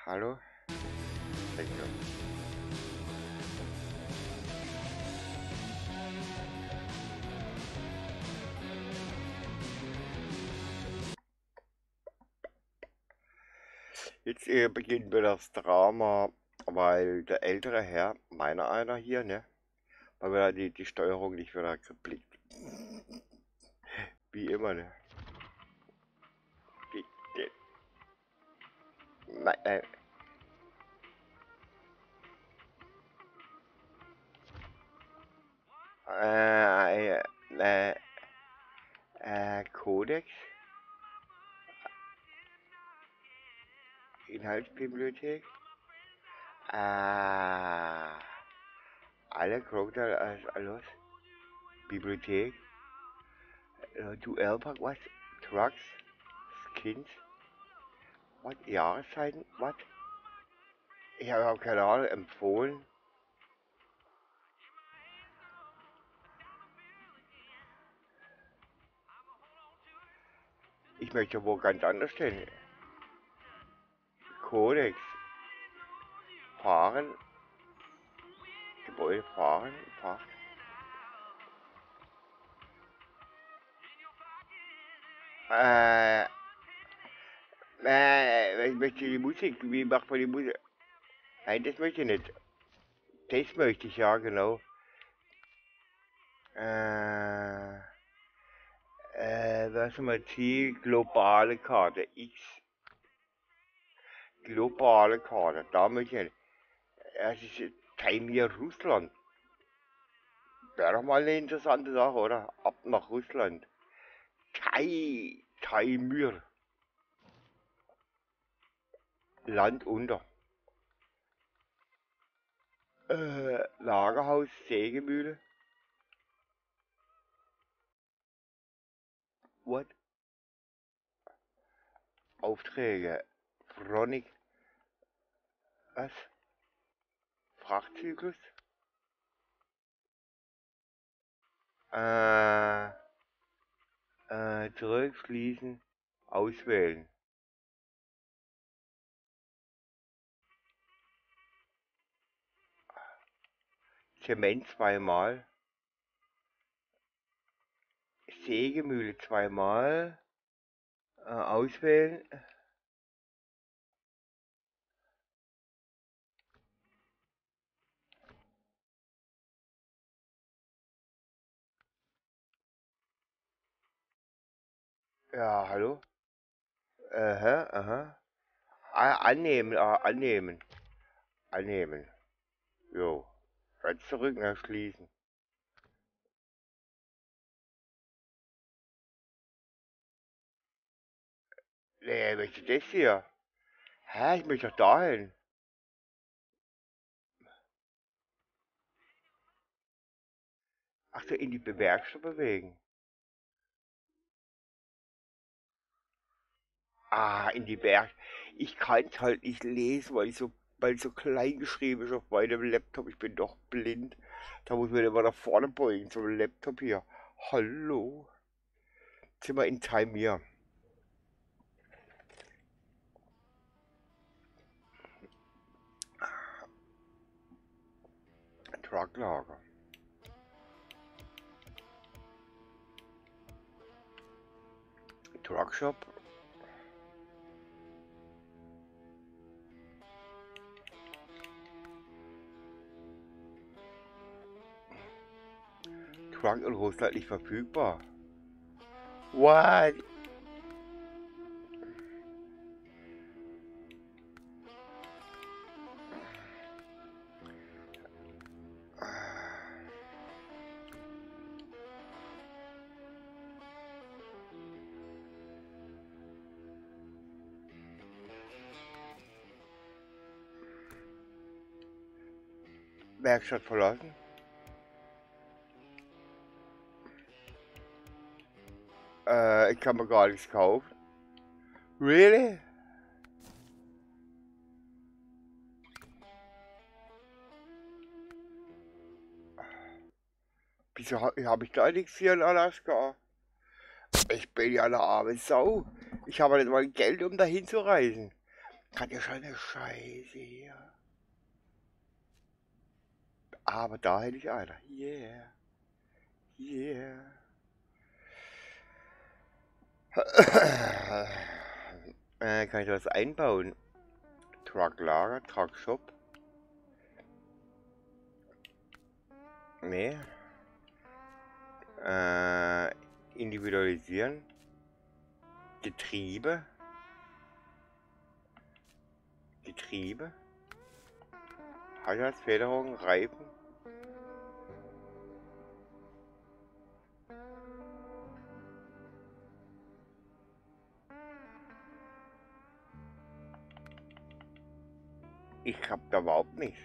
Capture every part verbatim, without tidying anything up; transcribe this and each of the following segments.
Hallo? Danke. Jetzt äh, beginnt mir das Drama, weil der ältere Herr, meiner einer hier, ne, weil wir die, die Steuerung nicht wieder geblickt. Wie immer, ne. Die, die, nein, äh, äh, äh, äh, Codex, Inhaltsbibliothek, äh, alle Crocodile, alles, alles, Bibliothek, äh, Duellpack, was? Trucks, Skins, was? Jahreszeiten, was? Ich habe auch keine Ahnung, empfohlen. Ich möchte wo ganz anders stehen. Kodex. Fahren. Gebäude fahren. Fahren. Äh, äh, ich möchte die Musik. Wie macht man die Musik? Nein, das möchte ich nicht. Das möchte ich, ja, genau. Äh, äh, was ist mal Ziel? Globale Karte. X. Globale Karte. Da möchte ich nicht. Es ist Taimir Russland. Wäre doch mal eine interessante Sache, oder? Ab nach Russland. Tai, Taimyr. Land unter. Äh, Lagerhaus, Sägemühle. What? Aufträge. Phronik. Was? Frachtzyklus? Äh, äh, zurückschließen. Auswählen. Zement zweimal. Sägemühle zweimal. Äh, auswählen. Ja, hallo? Aha, aha. Ah, annehmen, ah, annehmen. Annehmen. Jo. Ganz zurück nach schließen. Nee, ich möchte das hier. Hä, ich möchte doch dahin. Ach so, in die Bewerkstellung bewegen. Ah, in die Berg. Ich kann es halt nicht lesen, weil ich so, weil so klein geschrieben ist auf meinem Laptop. Ich bin doch blind. Da muss man immer nach vorne beugen zum Laptop hier. Hallo? Sind wir in Taimir. Trucklager. Truckshop. Truck und Russland nicht verfügbar. What? Werkstatt verlassen. Äh, ich kann mir gar nichts kaufen. Really? Wieso habe hab ich da nichts hier in Alaska? Ich bin ja eine arme Sau. Ich habe nicht mal Geld, um dahin zu reisen. Kann ja schon eine Scheiße hier. Aber da hätte ich einer. Yeah. Yeah. äh, kann ich was einbauen? Trucklager, Truckshop. Nee. Äh, individualisieren. Getriebe. Getriebe. Haushaltsfederung, Reifen. Ich hab da überhaupt nichts.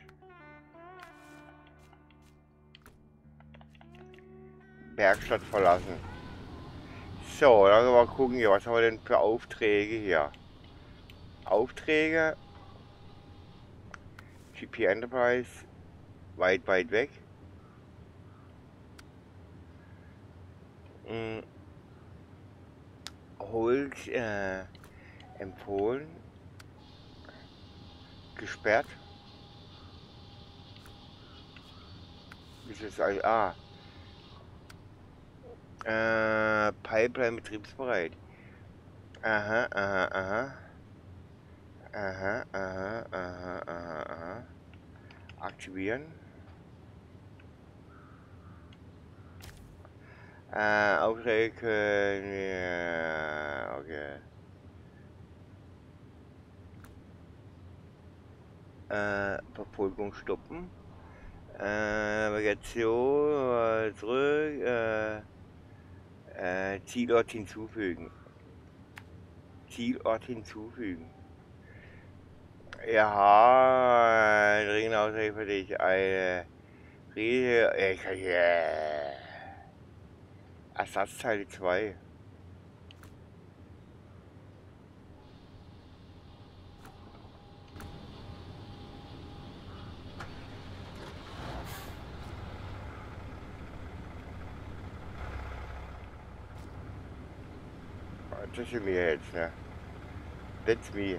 Werkstatt verlassen. So, dann mal gucken hier, was haben wir denn für Aufträge hier? Aufträge. G P Enterprise. Weit, weit weg. Hm. Holz äh, empfohlen. Gesperrt. Ist es eigentlich. Ah. Äh, Pipeline betriebsbereit. Aha, aha, aha. Aha, aha, aha, aha, aha. Aktivieren. Äh, Aufträge. Ja, okay. Äh, Verfolgung stoppen. Äh, Navigation, äh, zurück. Äh, äh, Zielort hinzufügen. Zielort hinzufügen. Ja, dringend Aufträge für dich. Eine Rede. Ich, yeah. Ersatzteile zwei. Das ist mir jetzt, ne? That's me.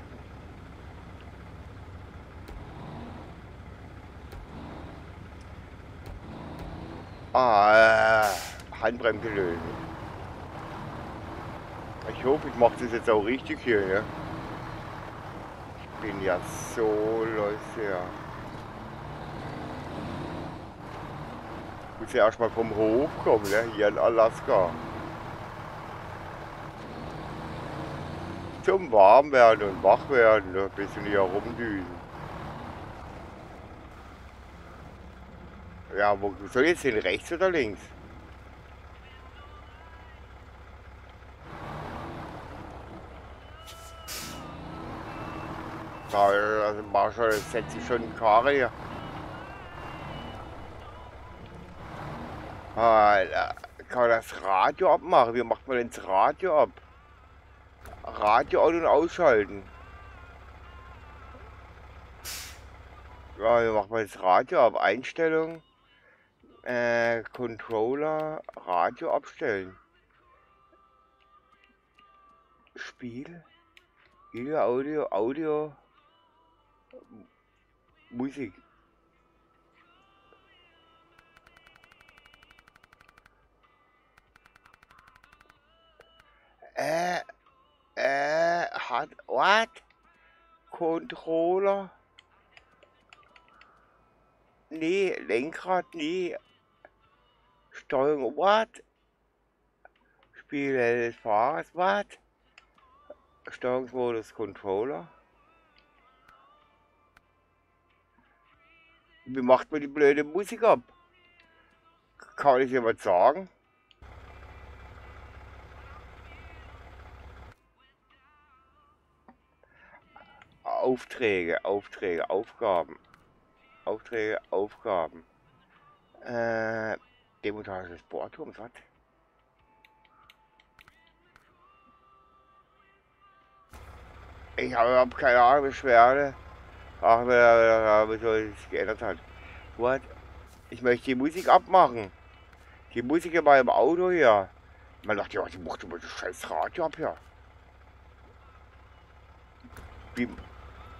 Ah, äh, Handbremse lösen. Ich hoffe, ich mache das jetzt auch richtig hier, ne? Ich bin ja so Leute, ja. Ich muss ja erstmal vom Hof kommen, ne? Hier in Alaska. Zum warm werden und wach werden, ne? Ein bisschen hier rumdüsen. Ja, wo soll ich jetzt hin? Rechts oder links? Da, also mach schon, jetzt setze ich schon die Karre hier. Alter, kann man das Radio abmachen? Wie macht man denn das Radio ab? Radio an- und ausschalten. Ja, wie macht man das Radio ab? Einstellung, äh, Controller, Radio abstellen. Spiel, Video, Audio, Audio, Musik. Äh, äh, hat, what? Controller? Nee, Lenkrad, nee. Steuerung, what? Spiel des Fahrers, what? Steuerungsmodus Controller. Wie macht man die blöde Musik ab? Kann ich jemand sagen? Aufträge, Aufträge, Aufgaben. Aufträge, Aufgaben. Äh, Demontage des Bohrturms, was? Ich habe überhaupt keine Ahnung, Beschwerde. Ach, wie soll es sich geändert hat. What? Ich möchte die Musik abmachen. Die Musik in meinem Auto hier. Man dachte, ja, die macht immer das scheiß Radio ab hier. Wie,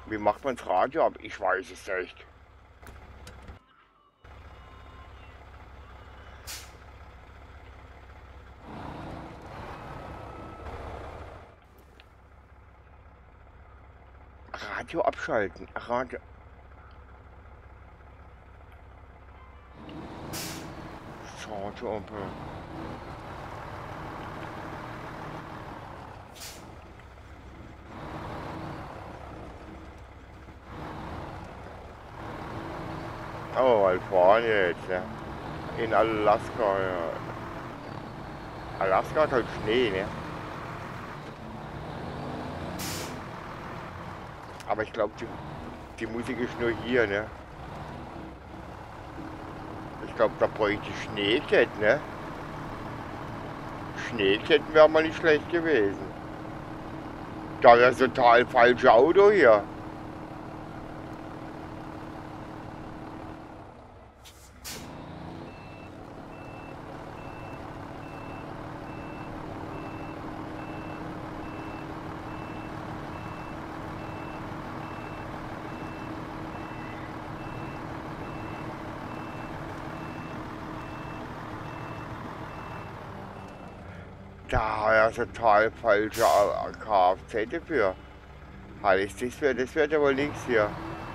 Wie macht man das Radio ab? Ich weiß es nicht. Radio abschalten. Radio. Radio ab. Oh, Kalifornien jetzt, ja. In Alaska, ja. Alaska hat halt Schnee, ne? Aber ich glaube, die, die Musik ist nur hier, ne? Ich glaube, da bräuchte ich Schneeketten, ne? Schneeketten wäre mal nicht schlecht gewesen. Da wäre total falsche Auto hier. Da wäre total falsche Kfz dafür. Alles, das wird das wird ja wohl nichts hier.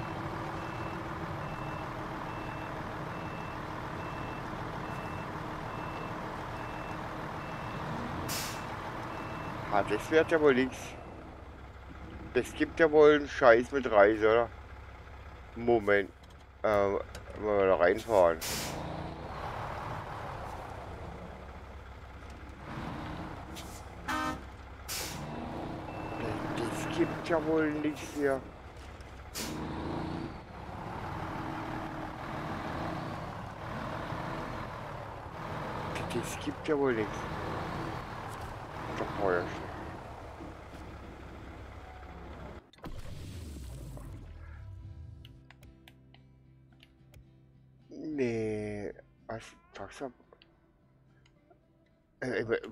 Ah, das wird ja wohl nichts. Das gibt ja wohl einen Scheiß mit Reise, oder? Moment. Ähm, wollen wir da reinfahren? Das gibt ja wohl nichts hier. Das gibt ja wohl nichts. Doch vorher. Nee. Was? Taxa? Äh, äh,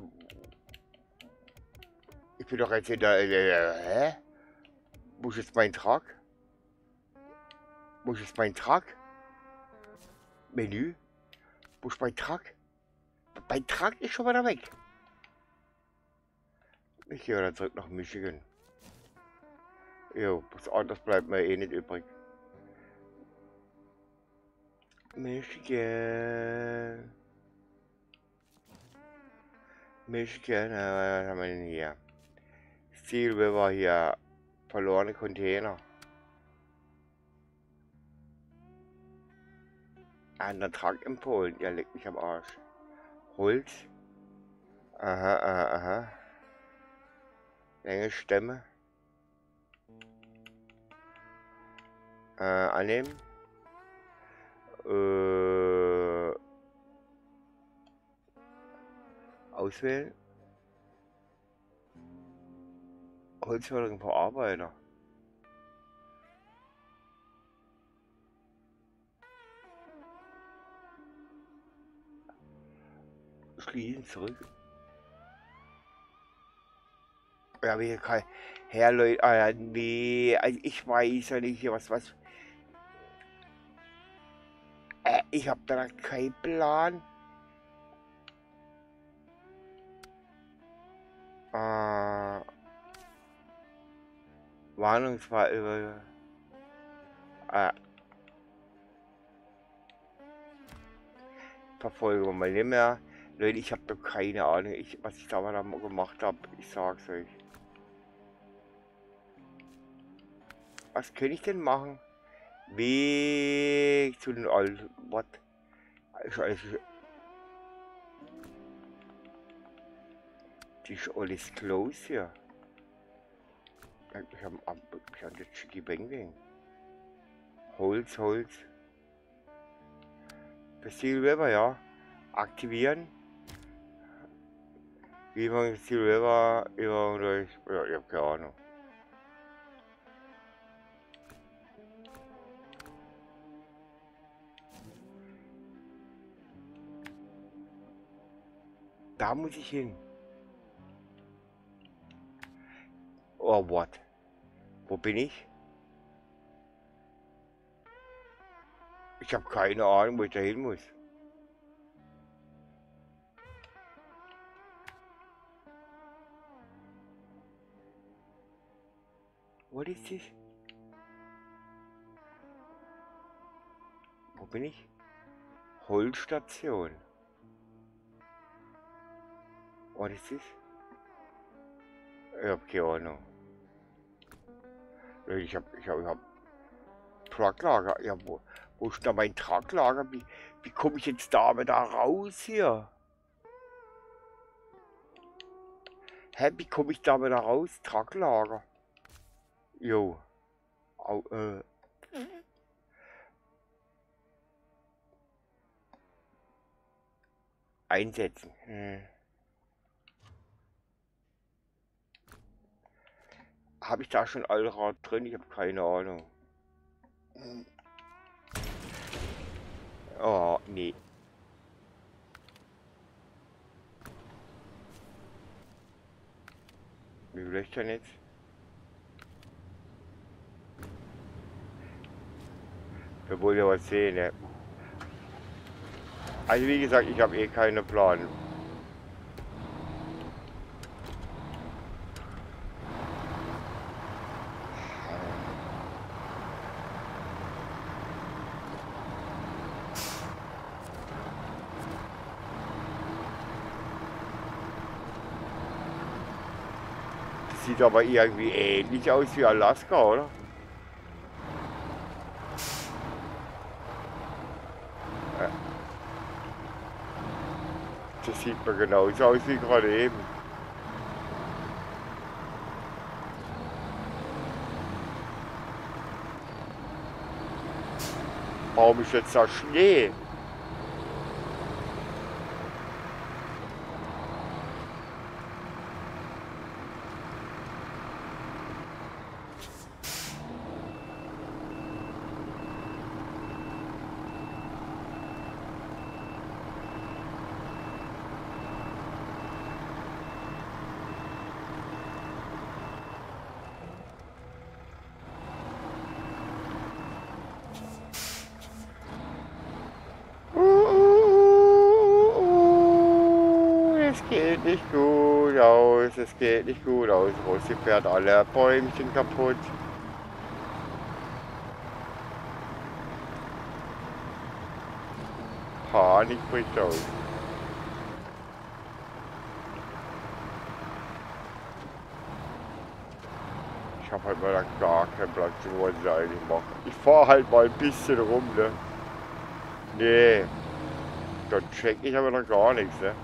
ich bin doch jetzt in der. Äh, hä? Wo ist jetzt mein Truck? Wo ist jetzt mein Truck? Menü? Wo ist mein Truck? Mein Truck ist schon wieder weg. Ich gehe wieder zurück nach Michigan. Jo, was anderes bleibt mir eh nicht übrig. Michigan. Michigan, äh, was haben wir denn hier? Steel River hier. Verlorene Container. Ein Truck in Polen. Ja, leck mich am Arsch. Holz. Aha, aha, aha. Länge Stämme. Äh, annehmen. Äh, auswählen. Holzförderung Verarbeiter. Schließen zurück. Ja, aber hier kann. Herr Leute, ah, ja, nee, also ich weiß ja nicht hier was, was. Äh, ich hab da keinen Plan. Äh, Warnungsfall. Äh, Verfolgung wir mal nicht mehr. Leute, ich habe doch keine Ahnung, ich, was ich da mal gemacht habe. Ich sag's euch. Was kann ich denn machen? Weg zu den alten. What? Also, also, die ist alles close hier. Ich habe ich hab das Chicky Bang Bang. Holz, Holz. Steel River, ja. Aktivieren. Wie man Steel River über durch. Ja, ich habe keine Ahnung. Da muss ich hin. Oh, what? Wo bin ich? Ich habe keine Ahnung, wo ich da hin muss. Wo ist das? Wo bin ich? Holstation. Was ist das? Ich hab keine Ahnung. Ich hab, ich hab, ich hab Trucklager. Ja, wo, wo ist da mein Trucklager? Wie, wie komme ich jetzt da da raus hier? Hä, wie komme ich da da raus? Trucklager. Jo. Au, äh. Einsetzen. Hm. Habe ich da schon Allrad drin? Ich habe keine Ahnung. Oh, nee. Wie will ich denn jetzt? Wir wollen ja was sehen, ne? Also wie gesagt, ich habe eh keinen Plan. Das sieht aber irgendwie ähnlich aus wie Alaska, oder? Das sieht mir genauso aus wie gerade eben. Warum ist jetzt da Schnee? Es geht nicht gut aus, es geht nicht gut aus. Rossi fährt alle Bäumchen kaputt. Panik bricht aus. Ich habe halt mal gar keinen Platz, wo ich das eigentlich mache. Ich fahre halt mal ein bisschen rum, ne? Nee, dann check ich aber noch gar nichts, ne?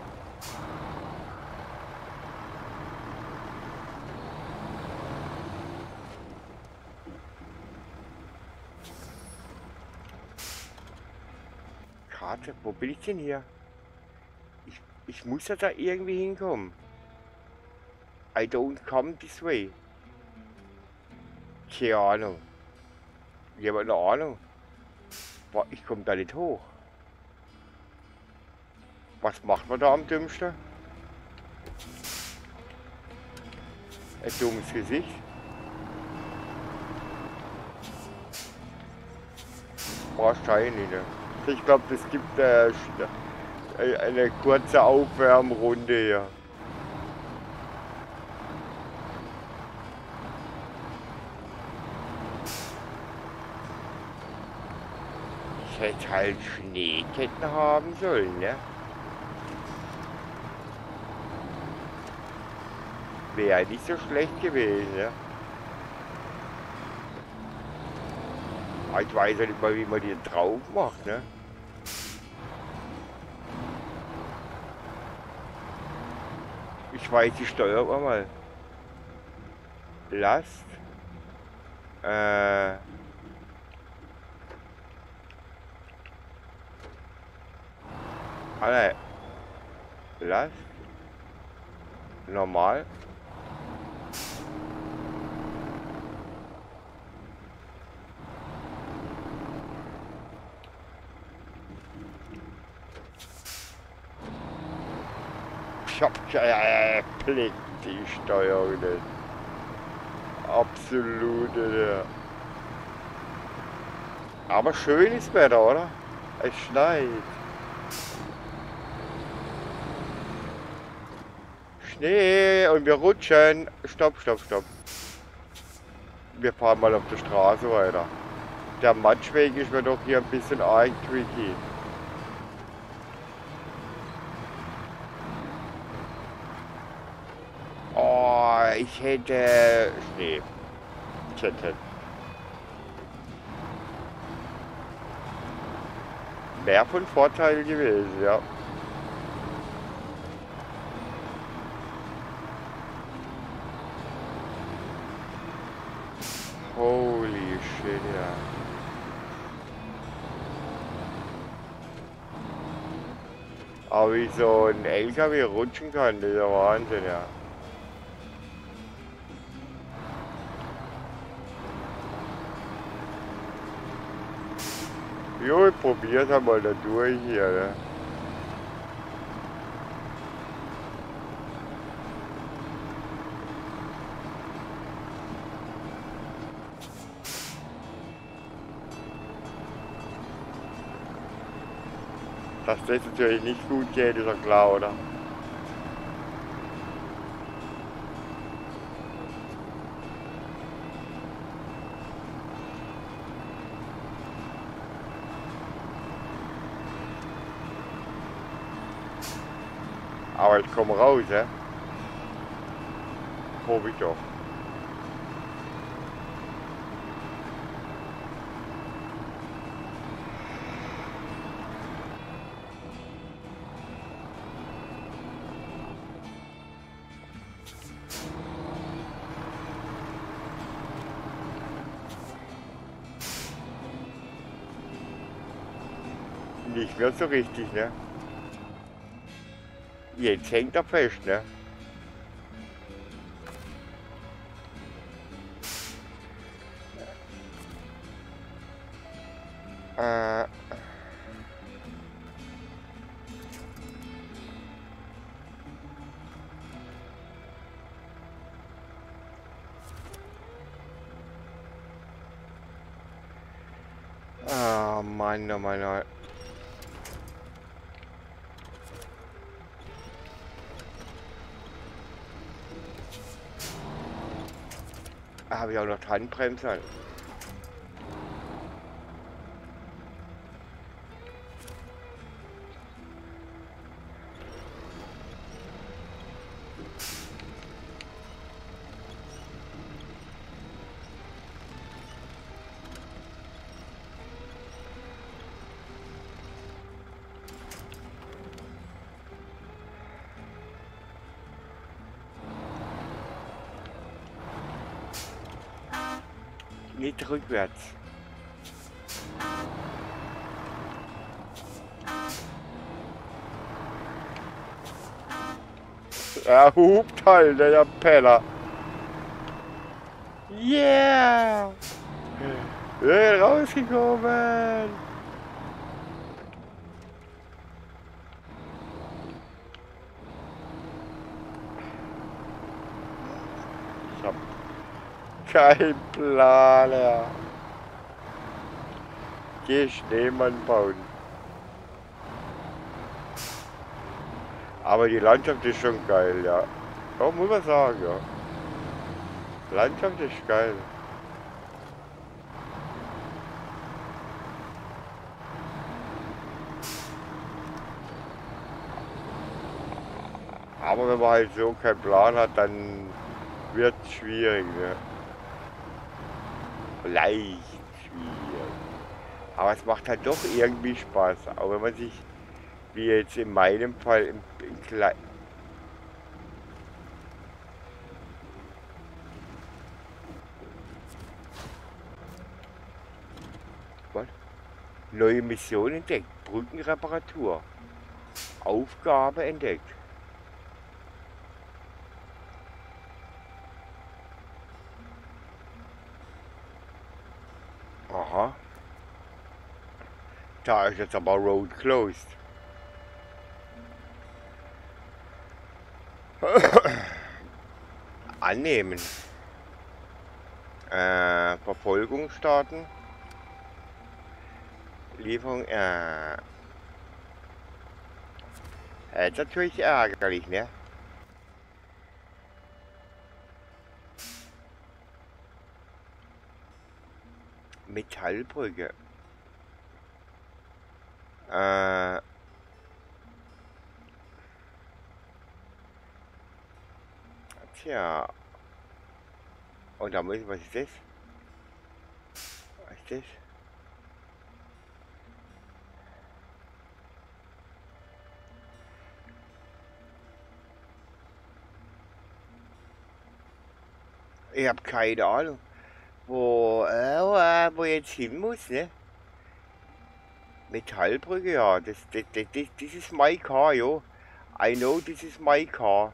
Karte, wo bin ich denn hier? Ich, ich muss ja da irgendwie hinkommen. I don't come this way. Keine Ahnung. Jemand eine Ahnung? Boah, ich komme da nicht hoch. Was macht man da am dümmsten? Ein dummes Gesicht. Wahrscheinlich, ne? Ich glaube, es gibt äh, eine kurze Aufwärmrunde hier. Ich hätte halt Schneeketten haben sollen, ne? Wäre nicht so schlecht gewesen, ne? Ich weiß ja nicht mal, wie man die drauf macht, ne? Ich weiß, die steuert man mal. Last. Äh. Alle. Last. Normal. Ich hab äh, Blick die Steuerung nicht. Absolute. Aber schönes Wetter, oder? Es schneit. Schnee und wir rutschen. Stopp, stopp, stopp. Wir fahren mal auf der Straße weiter. Der Matschweg ist mir doch hier ein bisschen arg tricky. Oh, ich hätte Schnee. Ich hätte mehr von Vorteil gewesen, ja. Holy shit, ja. Aber wie so ein L K W rutschen kann, das ist ja Wahnsinn, ja. Jo, ich probier's einmal da durch hier, ne? Dass das natürlich nicht gut geht, ist ja klar, oder? Aber ich komme raus, ja? Hoffe ich doch. Nicht mehr so richtig, ne? Jetzt hängt er fest, ne? Äh. Ah, Mann, oh Mann, oh. Habe ich auch noch die Handbremse an. Nicht rückwärts. Er hupt halt, der Penner. Yeah! Wir sind rausgekommen! Ich hab keinen Plan, ja. Geh Schneemann bauen. Aber die Landschaft ist schon geil, ja. Oh, muss man sagen, ja. Landschaft ist geil. Aber wenn man halt so keinen Plan hat, dann wird es schwierig, ne? Leicht schwierig. Aber es macht halt doch irgendwie Spaß, auch wenn man sich, wie jetzt in meinem Fall, im, im Kleinen. Was? Neue Mission entdeckt. Brückenreparatur. Aufgabe entdeckt. Aha. Da ist jetzt aber Road closed. Annehmen. Äh, Verfolgung starten. Lieferung, äh. Das ist natürlich ärgerlich, ne? Metallbrücke. Äh. Tja. Und da muss ich, was ist das? Was ist das? Ich habe keine Ahnung, wo, äh, wo jetzt hin muss, ne? Metallbrücke, ja, das, das, das, das, this is my car, jo. I know this is my car.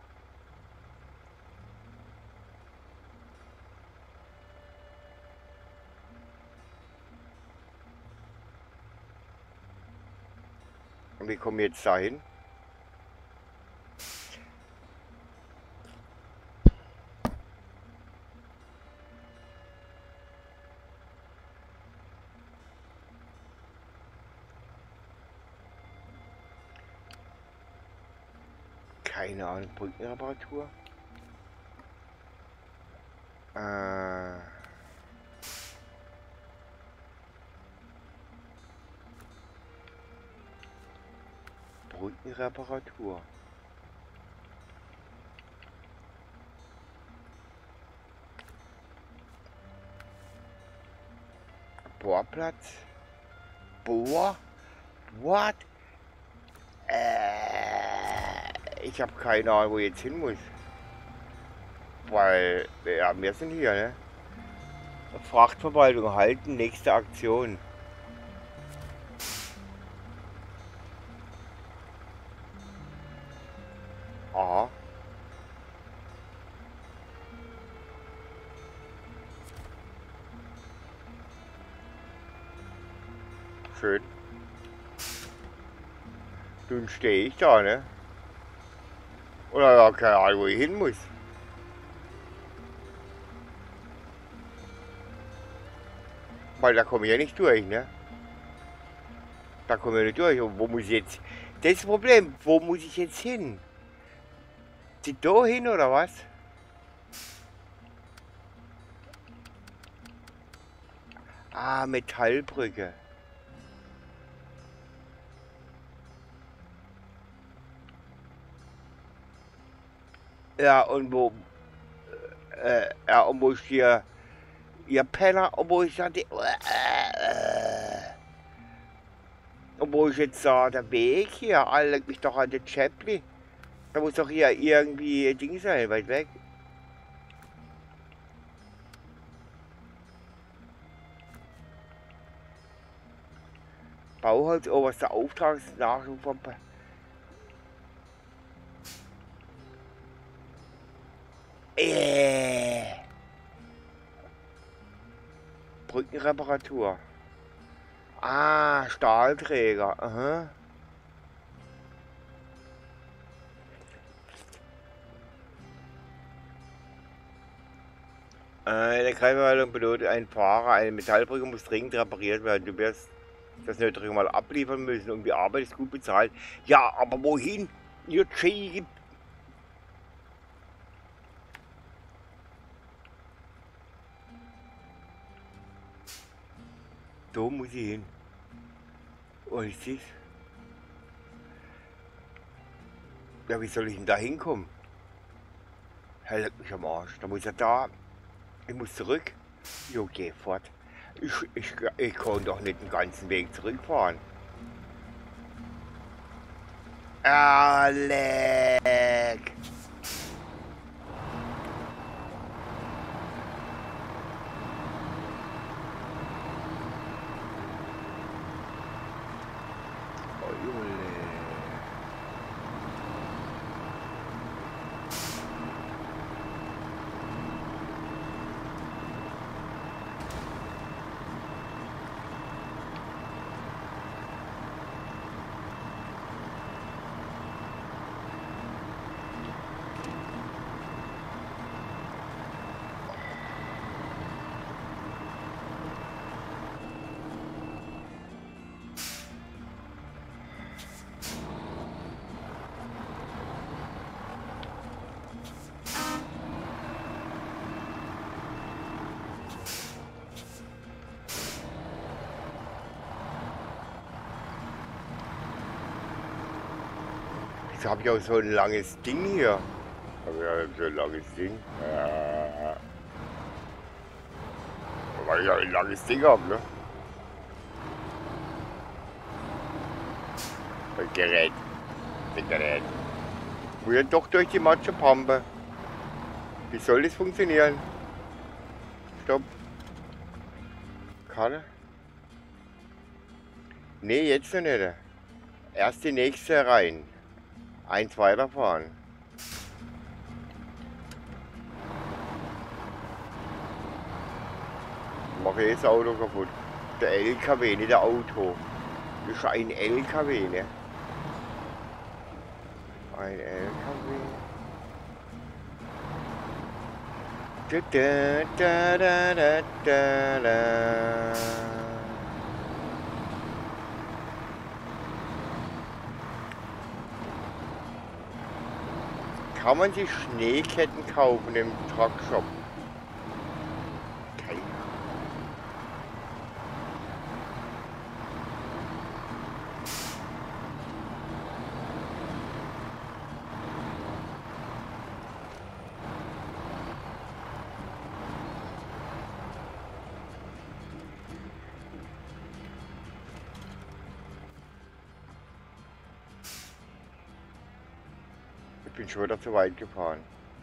Und wir kommen jetzt dahin. Keine Ahnung, Brückenreparatur. Äh. Brückenreparatur. Bohrplatz. Bohr? What? Äh, ich habe keine Ahnung, wo ich jetzt hin muss. Weil, ja, wir sind hier, ne? Frachtverwaltung halten, nächste Aktion. Aha. Schön. Nun stehe ich da, ne? Oder ja, keine Ahnung, wo ich hin muss. Weil da komme ich ja nicht durch, ne? Da komme ich nicht durch. Und wo muss ich jetzt? Das ist das Problem. Wo muss ich jetzt hin? Sie da hin oder was? Ah, Metallbrücke. Ja, und wo, äh, ja, und wo ich hier, ihr Penner, und wo ich da, die, äh, und wo ich jetzt da, der Weg hier, alle mich doch an den Chaplin. Da muss doch hier irgendwie Ding sein, weit weg. Bauholz, oberster Auftragsnachschub vom... Äh. Brückenreparatur. Ah, Stahlträger. Aha. Eine Kreisverwaltung bedeutet, ein Fahrer, eine Metallbrücke muss dringend repariert werden. Du wirst das nötige mal abliefern müssen und die Arbeit ist gut bezahlt. Ja, aber wohin? Ihr Cheap. Da muss ich hin. Was ist das? Ja, wie soll ich denn da hinkommen? Hält mich am Arsch. Da muss er da. Ich muss zurück. Jo, geh fort. Ich, ich, ich kann doch nicht den ganzen Weg zurückfahren. Alec! Oh, Junge. Wieso habe ich auch so ein langes Ding hier? Hab ich ja so ein langes Ding. Ja. Weil ich ja ein langes Ding habe, ne? Ein Gerät. Ein Gerät. Muss ja doch durch die Matschepampe. Wie soll das funktionieren? Stopp. Kann er? Nee, jetzt noch nicht. Erst die nächste rein. Eins weiterfahren. Mache ich das Auto kaputt. Der L K W, nicht der Auto. Das ist ein L K W, ne? Ein L K W. Da, da, da, da, da, da. Kann man sich Schneeketten kaufen im Truckshop? Keine Ahnung. Ich bin schon wieder zu weit gefahren.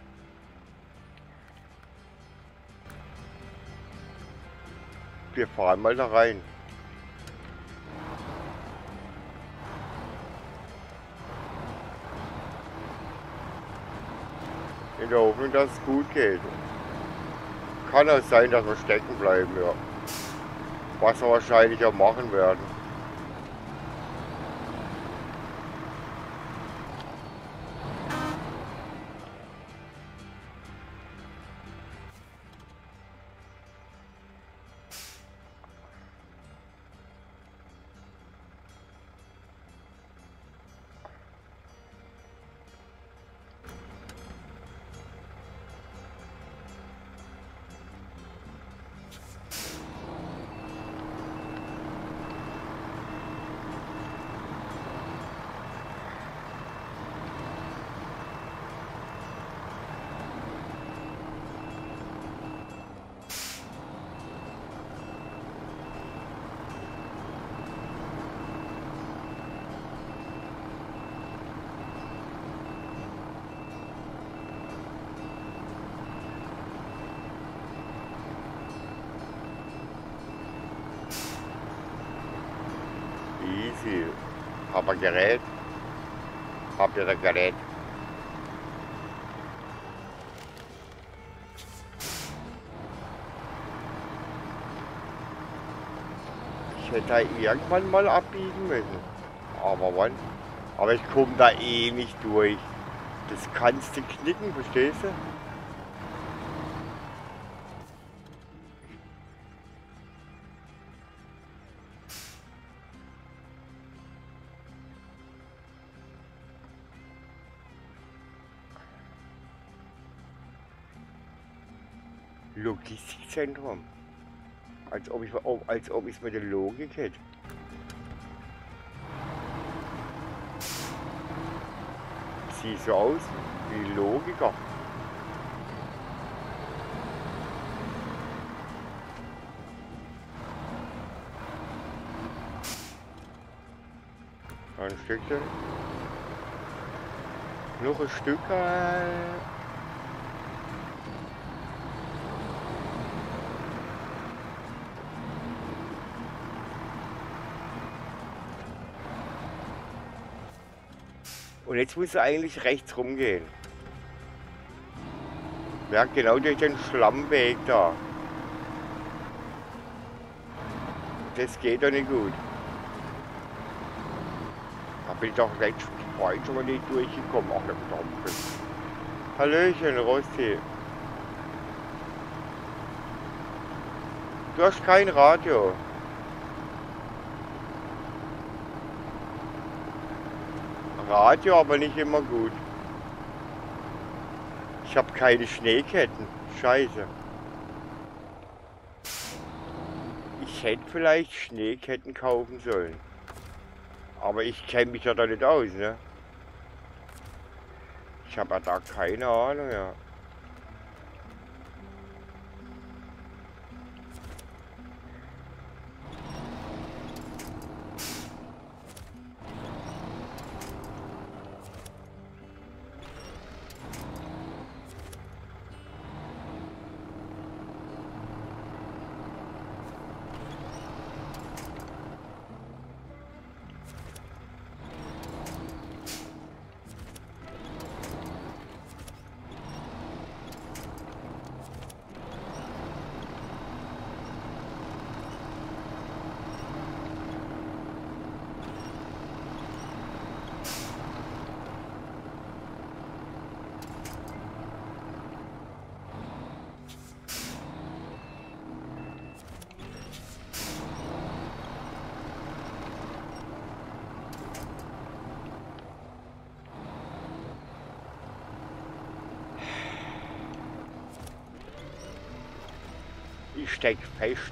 Wir fahren mal da rein. In der Hoffnung, dass es gut geht. Kann es sein, dass wir stecken bleiben, ja. Was wir wahrscheinlich auch machen werden. Easy. Hab ein Gerät. Habt ihr ein Gerät? Ich hätte da irgendwann mal abbiegen müssen. Aber wann? Aber ich komme da eh nicht durch. Das kannst du knicken, verstehst du? Logistikzentrum. Als ob ich als ob ich es mit der Logik hätte. Sieht so aus wie Logiker. Ein Stückchen. Noch ein Stück. Und jetzt muss er eigentlich rechts rumgehen. Ja, genau durch den Schlammweg da. Das geht doch nicht gut. Da bin ich doch rechts vorhin schon mal nicht durchgekommen. Ach, verdammt. Hallöchen, Rosti. Du hast kein Radio. Radio, aber nicht immer gut. Ich habe keine Schneeketten. Scheiße. Ich hätte vielleicht Schneeketten kaufen sollen. Aber ich kenne mich ja da nicht aus, ne? Ich habe ja da keine Ahnung, ja. Ich steck fest.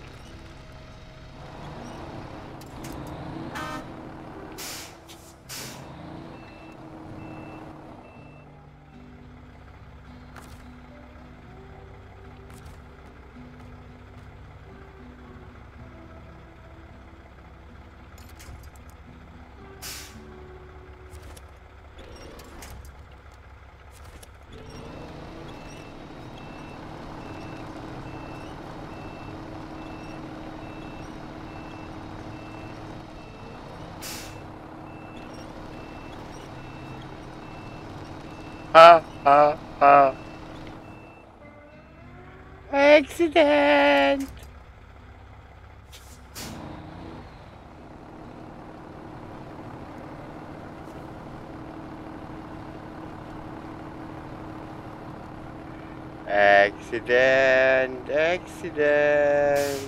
Ha, ha, ha. Accident! Accident, Accident.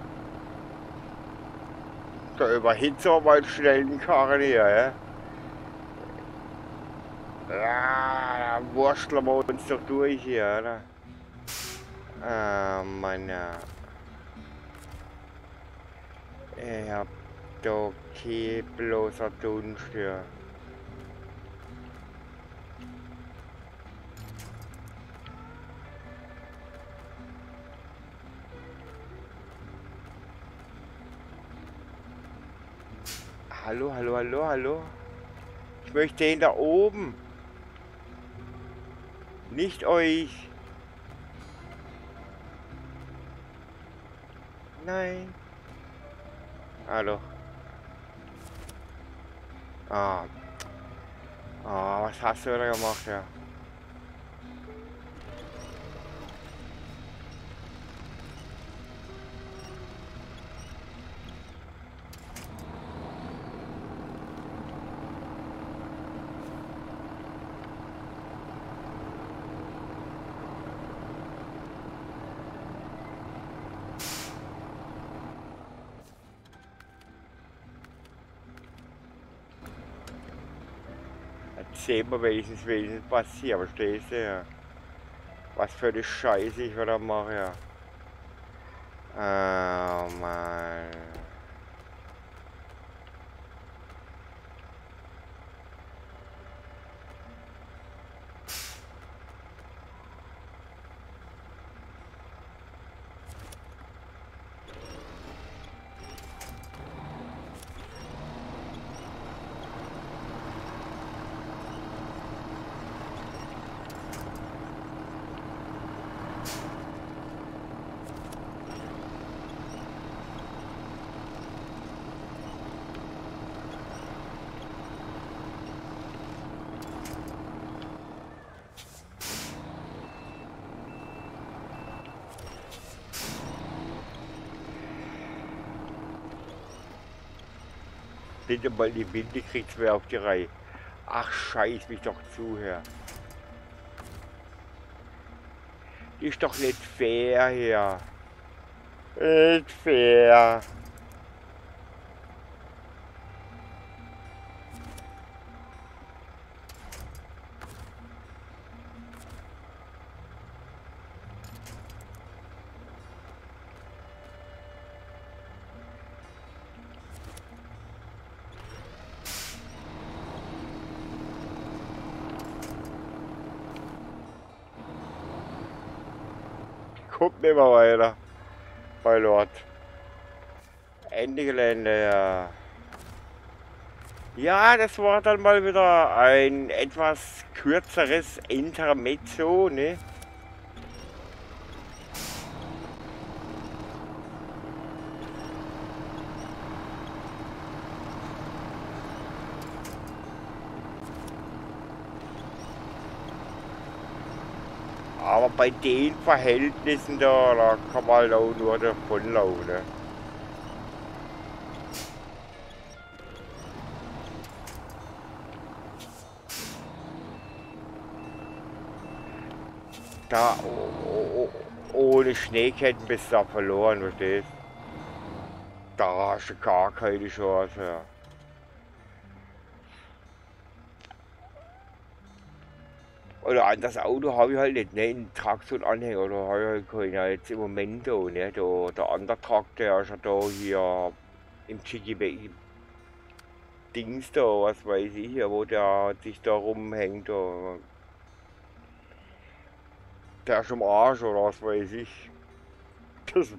Da überhitzt er mal schnell den Karren hier, ja? Ja, da wursteln wir uns doch durch hier, oder? Ah, Mann, ja. Ich hab da kein bloßer Dunst hier. Hallo, hallo, hallo, hallo. Ich möchte den da oben. Nicht euch. Nein. Hallo. Ah. Ah, was hast du da gemacht, ja? Erzähl mir wenigstens, wenigstens passiert, verstehst du ja? Was für eine Scheiße ich wieder mache, ja. Oh Mann. Bitte mal die Winde kriegt's mir auf die Reihe. Ach, scheiß mich doch zu, Herr. Ist doch nicht fair hier. Nicht fair. kommt nicht mehr weiter. Bei Lord. Ende Gelände, ja. Ja, das war dann mal wieder ein etwas kürzeres Intermezzo, ne? Aber bei den Verhältnissen da, da kann man halt auch nur davonlaufen, ne? Da oh, oh, ohne Schneeketten bist du da verloren, verstehst? Da hast du gar keine Chance, ja. Oder an das Auto habe ich halt nicht, ne? Einen Traktionanhänger oder habe ich halt keinen. Ja, jetzt im Moment da, ne? Der, der andere Traktor, der ist ja da hier im Chicky Dings da, was weiß ich hier, wo der sich da rumhängt, da. Der ist am Arsch oder was weiß ich. Das,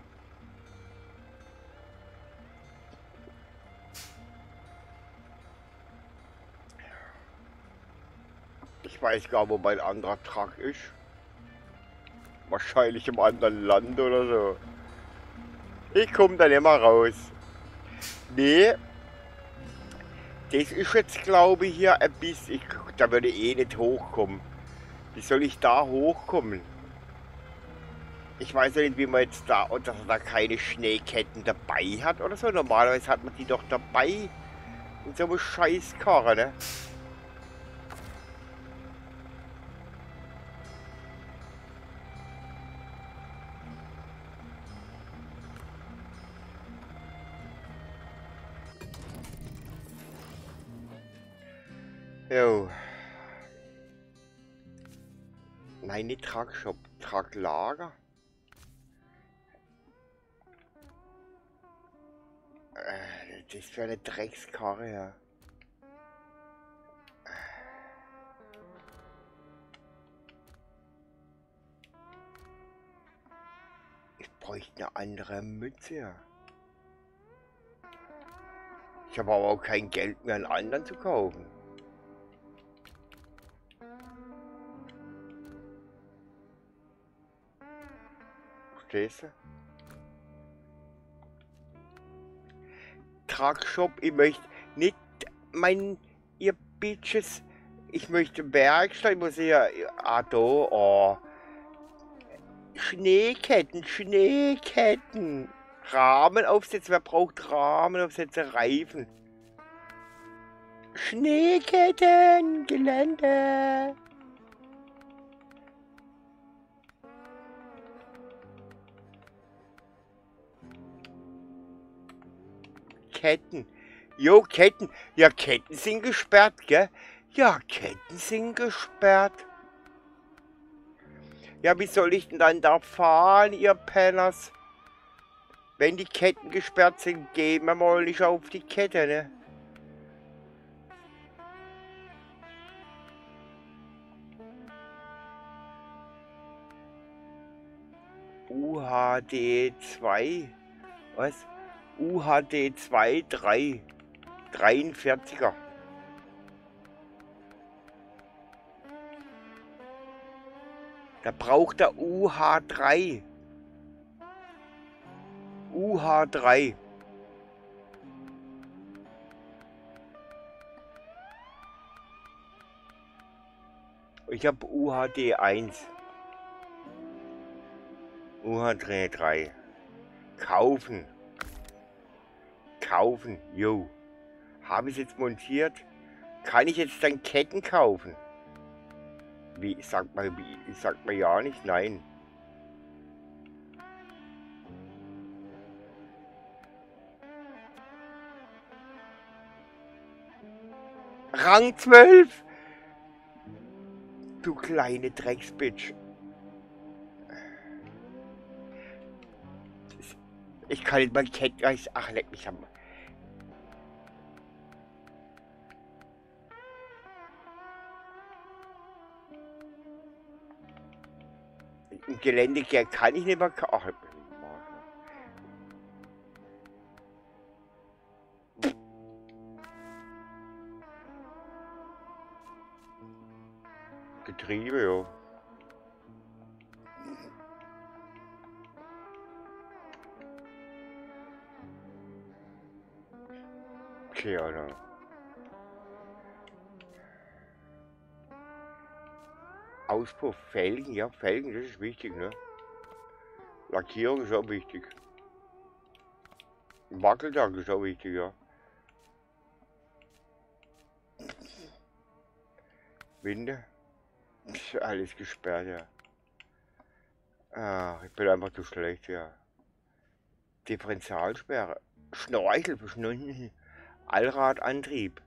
ich weiß gar nicht, wo mein anderer Truck ist. Wahrscheinlich im anderen Land oder so. Ich komme dann immer raus. Nee, das ist jetzt glaube ich hier ein bisschen. Ich, da würde ich eh nicht hochkommen. Wie soll ich da hochkommen? Ich weiß ja nicht, wie man jetzt da, und dass er da keine Schneeketten dabei hat oder so. Normalerweise hat man die doch dabei in so einem Scheißkarre, ne? Jo. Nein, nicht Truckshop, Trucklager. Äh, das ist für eine Dreckskarre, ja. Ich bräuchte eine andere Mütze, ja. Ich habe aber auch kein Geld mehr, einen anderen zu kaufen. Verstehst du? Truckshop, ich möchte nicht mein, ihr Bitches, ich möchte Werkstatt, ich muss ja, ah da, oh, Schneeketten, Schneeketten, Rahmenaufsätze, wer braucht Rahmenaufsätze, Reifen? Schneeketten, Gelände. Ketten. Jo, Ketten. Ja, Ketten sind gesperrt, gell? Ja, Ketten sind gesperrt. Ja, wie soll ich denn dann da fahren, ihr Penners? Wenn die Ketten gesperrt sind, gehen wir mal nicht auf die Kette, ne? U H D zwei. Was? U H D zwei, drei. dreiundvierziger. Da braucht er U H drei. U H drei. Ich habe U H D eins. U H D drei. Kaufen. Kaufen. Jo. Habe ich jetzt montiert? Kann ich jetzt dann Ketten kaufen? Wie? Sagt man, wie? Sagt man ja nicht? Nein. Rang zwölf! Du kleine Drecksbitch. Ich kann nicht mal Ketten... Ach, leck mich am... im Gelände kann ich nicht mehr. Ach, Getriebe, ja. Keine Ahnung. Auspuff, Felgen, ja, Felgen, das ist wichtig, ne? Lackierung ist auch wichtig. Wackeltag ist auch wichtig, ja. Winde. Ist alles gesperrt, ja. Ach, ich bin einfach zu schlecht, ja. Differentialsperre. Schnorchel, beschnitten. Allradantrieb.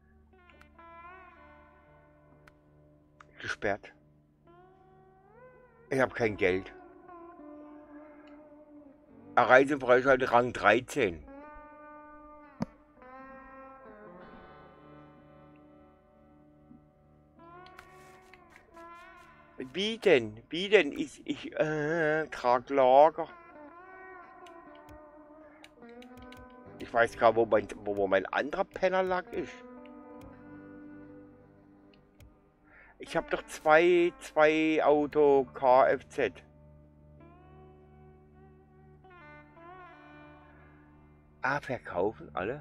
Gesperrt. Ich habe kein Geld. Reisefreischalter Rang dreizehn. Wie denn? Wie denn? Ich, ich äh, trage Lager. Ich weiß gar, wo mein, wo mein anderer Pennerlack ist. Ich habe doch zwei, zwei Auto Kfz. Ah, verkaufen alle?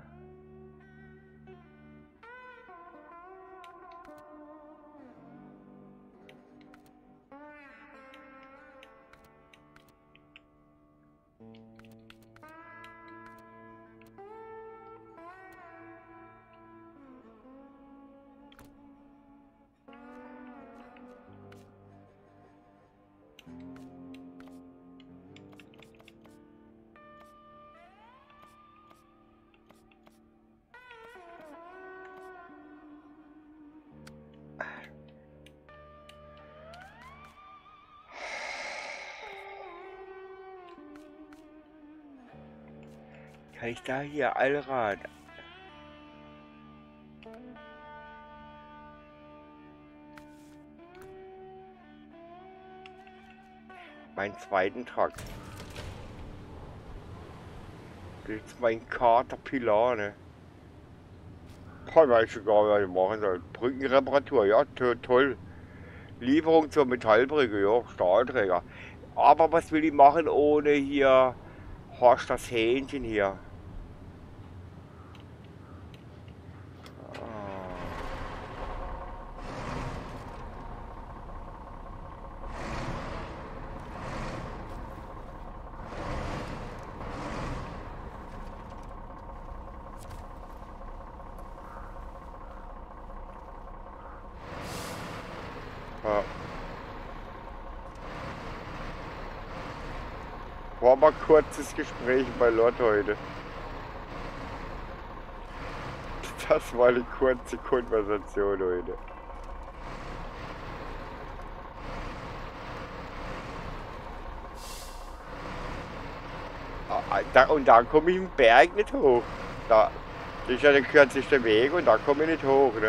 Kann ich da hier Allrad? Mein zweiten Truck. Das ist mein Caterpillar, ne? Ich weiß schon gar nicht, was ich machen soll. Brückenreparatur, ja, to toll. Lieferung zur Metallbrücke, ja, Stahlträger. Aber was will ich machen ohne hier Horst das Hähnchen hier? Ja. War mal kurzes Gespräch bei Lott heute. Das war eine kurze Konversation heute. Ah, da, und da komme ich im Berg nicht hoch. Da, das ist ja der kürzeste Weg und da komme ich nicht hoch, ne?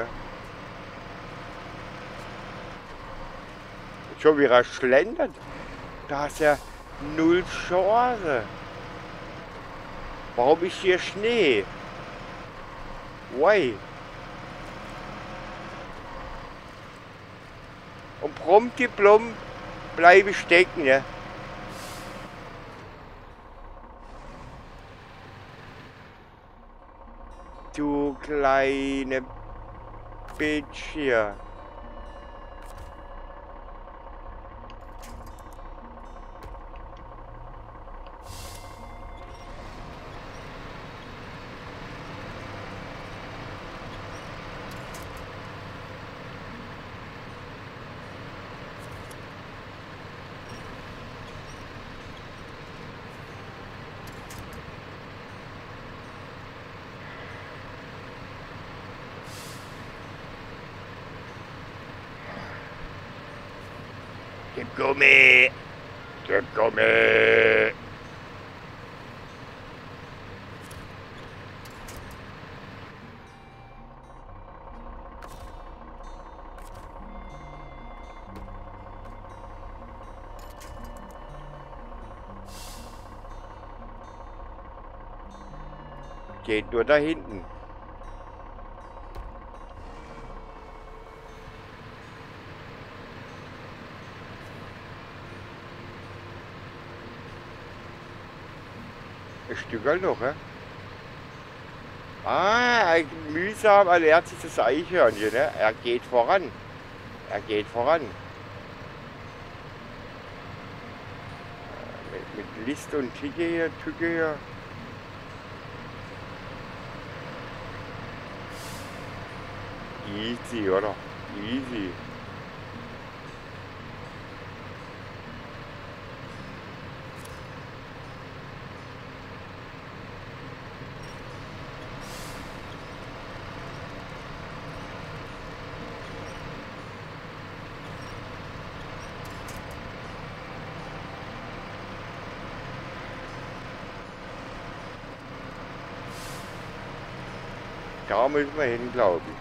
Schon wieder schlendert. Da hast ja null Chance. Warum ist hier Schnee? Why? Und prompt die Plum bleibe stecken, ja. Du kleine Bitch hier. Gib Gummi! Gib Gummi! Geht nur da hinten. Ein Stück halt noch, hä? Ah, mühsam ernährt sich das Eichhörnchen, ne? Er geht voran. Er geht voran. Mit, mit List und Ticke hier, Tücke hier. Easy, oder? Easy. Da müssen wir hin, glaube ich.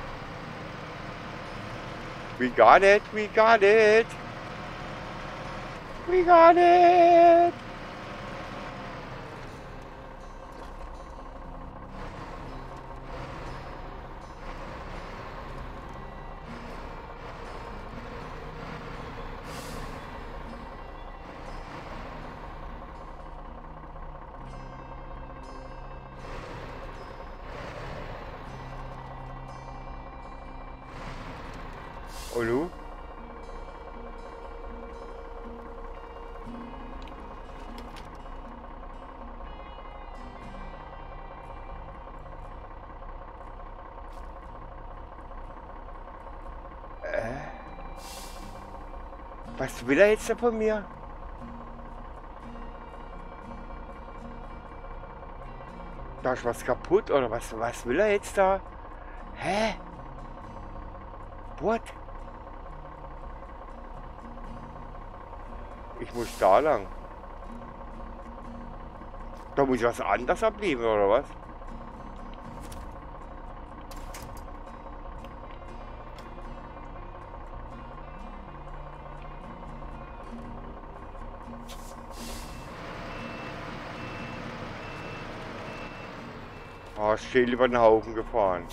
We got it, we got it. We got it. Und du? Äh? Was will er jetzt da von mir? Da ist was kaputt oder was? Was will er jetzt da? Hä? What? Ich muss da lang. Da muss ich was anderes abliefern, oder was? Oh, schön über den Haufen gefahren.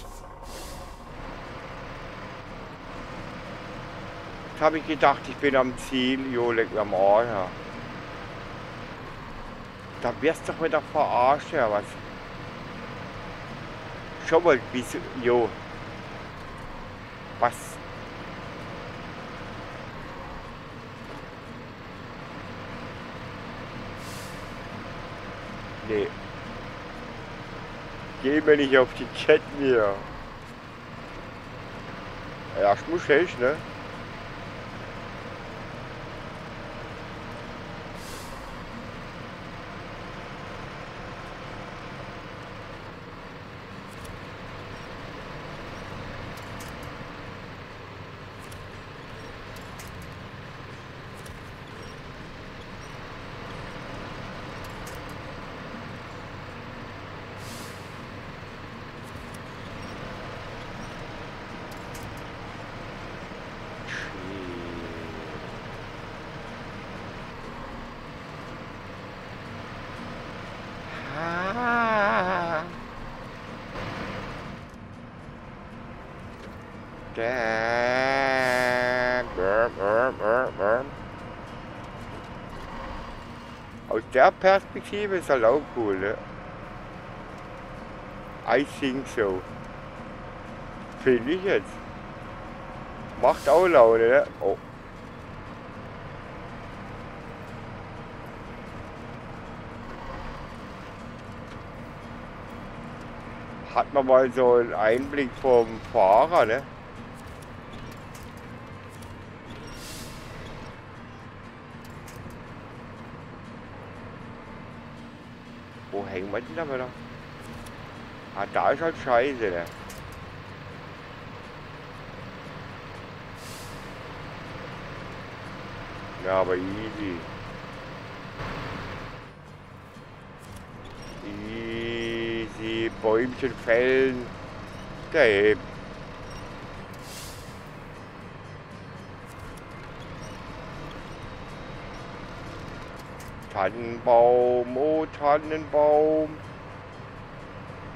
Jetzt habe ich gedacht, ich bin am Ziel. Jo, leck mir am Arsch, ja. Da wirst du doch wieder verarscht, ja, was? Schau mal, wie so, jo. Was? Nee. Geh mir nicht auf die Ketten hier. Erst muss ich, ne? Aus der Perspektive ist halt auch cool, ne? I think so. Finde ich jetzt. Macht auch Laune, ne? Oh. Hat man mal so einen Einblick vom Fahrer, ne? Wo hängen wir denn da wieder? Ah, da ist halt scheiße, ne? Ja, aber easy. Easy, Bäumchen fällen. Der hebt. Tannenbaum, oh Tannenbaum.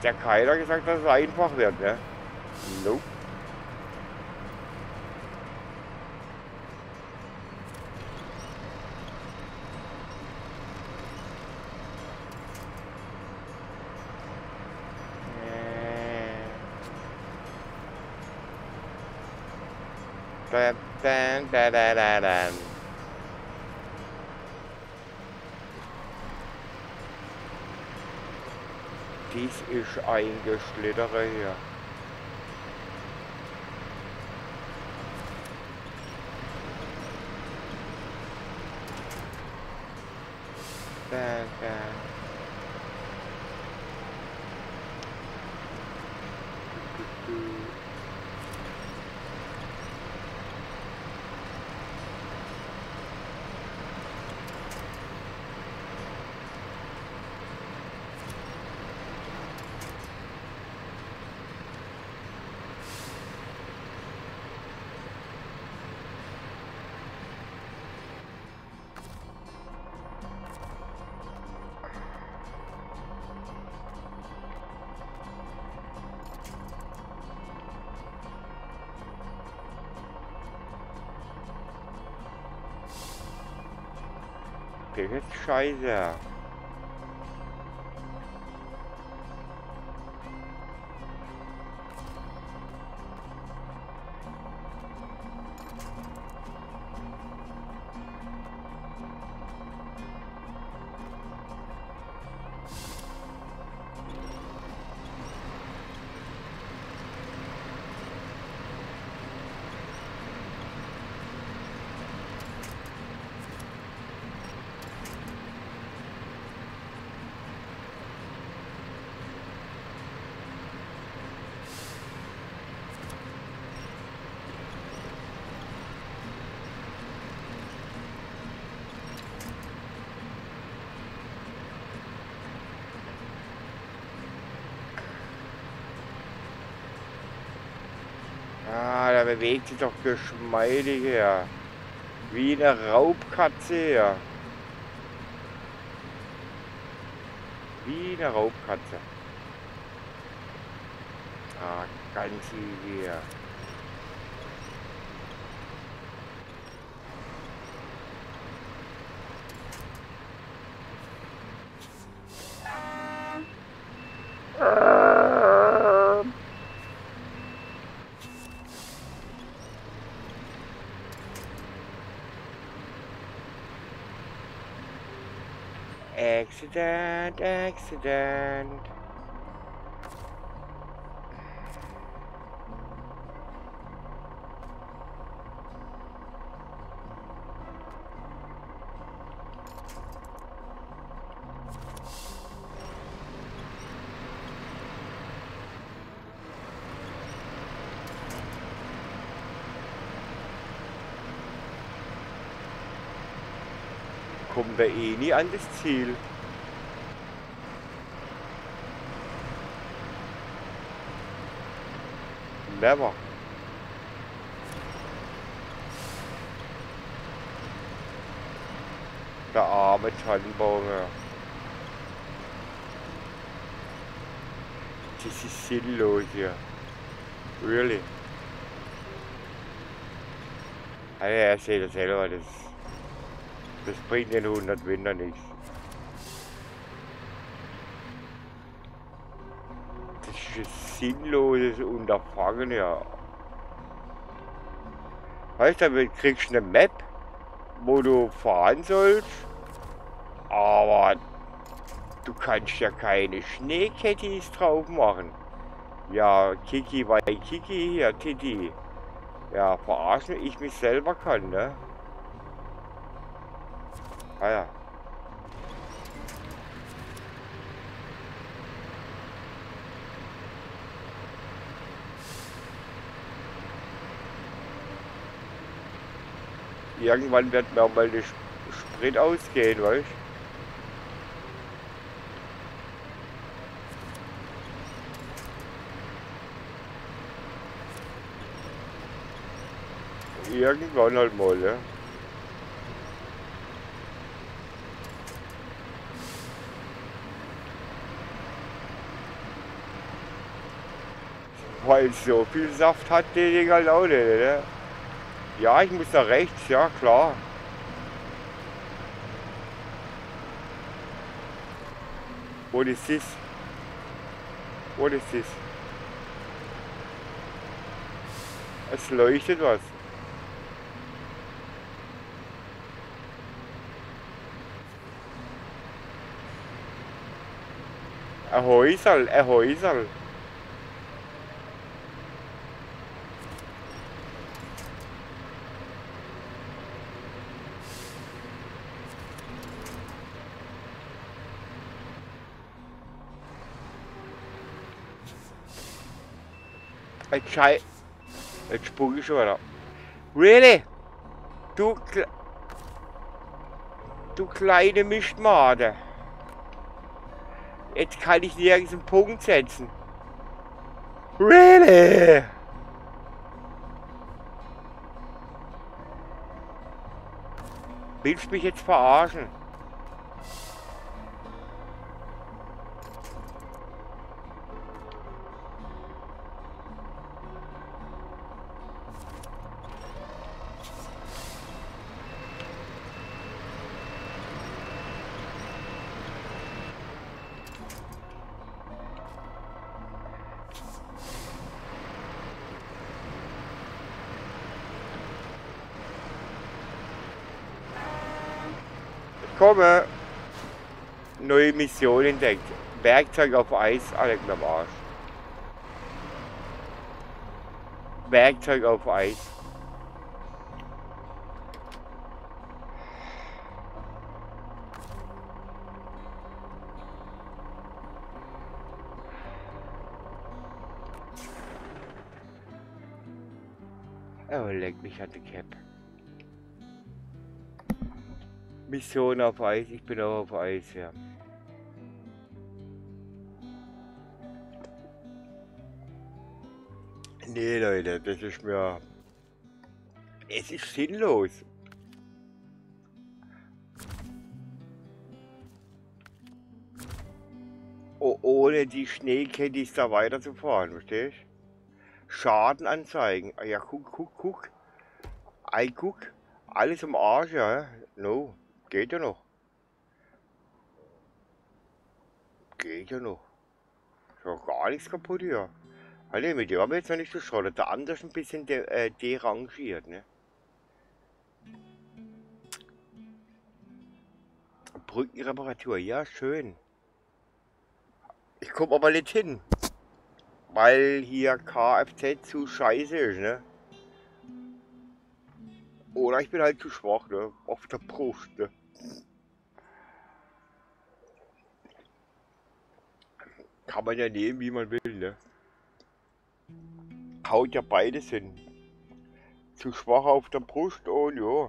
hat ja keiner gesagt, dass es einfach wird, ne? Nope. Dann, dann, dann, dann, dann. Dies ist ein Geschlittere hier. Dann, dann. Du, du, du. Das ist scheiße. Ah, da bewegt sich doch geschmeidig her. Wie eine Raubkatze her. Wie eine Raubkatze. Ah, ganz easy her. Accident, accident. Kommen wir eh nie an das Ziel. Never. Der arme Tannenbaum. Ja. Das ist sinnlos hier. Really. Ah ja, er seht das selber, das, das bringt den hundert Winter nichts. Das ist ein sinnloses Unterfangen, ja. Weißt du, du kriegst eine Map, wo du fahren sollst, aber du kannst ja keine Schneekettis drauf machen. Ja, Kiki bei Kiki hier, Titi. Ja, verarschen ich mich selber kann, ne? Ah ja. Irgendwann wird mir auch mal der Sprit ausgehen, weißt du? Irgendwann halt mal, ja. Weil so viel Saft hat die Dinger auch nicht, ne? Ja, ich muss nach rechts, ja klar. What is this? What is this? Es leuchtet was. Ein Häuserl, ein Häuserl. Ein Schei... Jetzt spuck ich schon wieder. Really? Du, Kle du kleine Mischmade. Jetzt kann ich nirgends einen Punkt setzen. Really? Willst du mich jetzt verarschen? Komme. Neue Mission entdeckt. Werkzeug auf Eis, alle am Arsch. Werkzeug auf Eis. Oh, leck mich an die Cap. Mission auf Eis, ich bin auch auf Eis, ja. Nee, Leute, das ist mir... Es ist sinnlos. Oh, ohne die Schneekenntnis da weiterzufahren, verstehst du? Schaden anzeigen. Ah ja, guck, guck, guck. Ei, guck. Alles im Arsch, ja. No, geht ja noch. Geht ja noch. Ist ja gar nichts kaputt hier. Alter, mit dem haben wir jetzt noch nicht so schade. Der andere ist ein bisschen de äh, derangiert, ne? Brückenreparatur, ja, schön. Ich komme aber nicht hin. Weil hier Kfz zu scheiße ist, ne? Oder ich bin halt zu schwach, ne? Auf der Brust, ne? Kann man ja nehmen, wie man will, ne? Haut ja beides hin. Zu schwach auf der Brust und ja.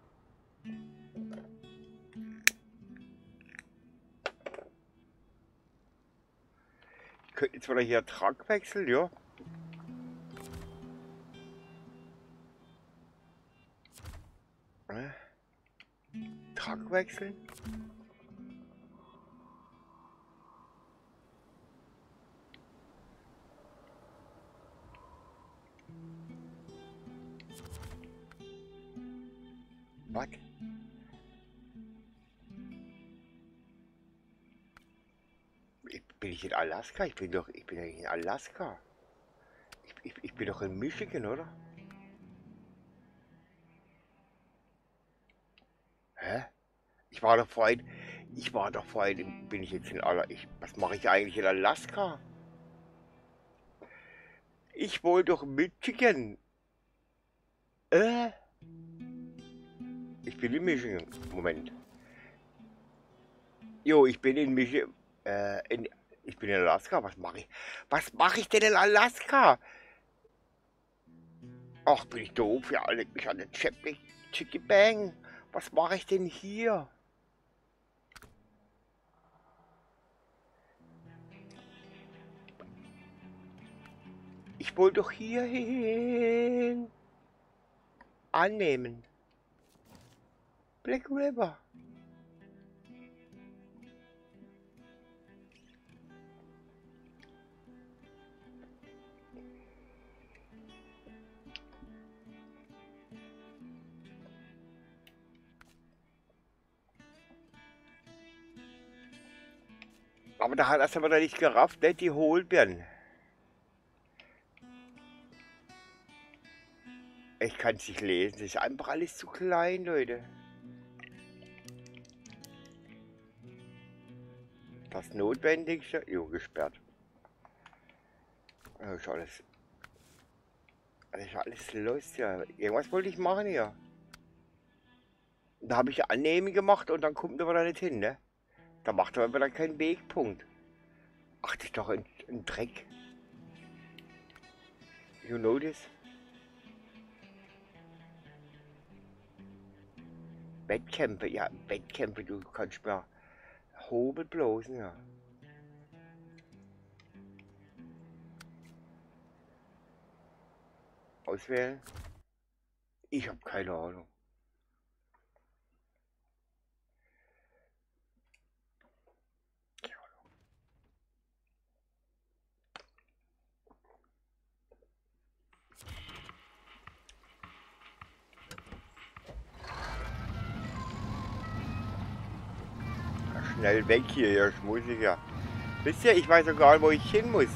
Ich könnte jetzt wieder hier Truck wechseln, ja. Truck wechseln? Was? Ich, bin ich in Alaska? Ich bin doch, ich bin ja in Alaska. Ich, ich, ich bin doch in Michigan, oder? Hä? Ich war doch vorhin, ich war doch vorhin, bin ich jetzt in Alaska? Ich, was mache ich eigentlich in Alaska? Ich wollte doch Michigan. Äh? Ich bin in Michigan. Moment. Jo, ich bin in Michigan. Äh, in, ich bin in Alaska. Was mache ich? Was mache ich denn in Alaska? Ach, bin ich doof. Ja, leg mich an den Chippy. Chicky Bang. Was mache ich denn hier? Ich wollte doch hier hin. Annehmen. Black River. Aber da hat er es aber nicht gerafft, ne? Die Hohlbeeren. Ich kann es nicht lesen. Das ist einfach alles zu klein, Leute. Das Notwendigste. Jo, gesperrt. Das ist alles. Das ist alles los, ja. Irgendwas wollte ich machen hier. Da habe ich Annehmen gemacht und dann kommt er da nicht hin, ne? Da macht er aber dann keinen Wegpunkt. Ach, das ist doch ein, ein Dreck. You know this? Wettkämpfe, ja, Wettkämpfe, du kannst mir Hobel bloßen, ja. Auswählen? Ich habe keine Ahnung. Schnell weg hier, ja, schmutzig, ja. Wisst ihr, ich weiß sogar, wo ich hin muss.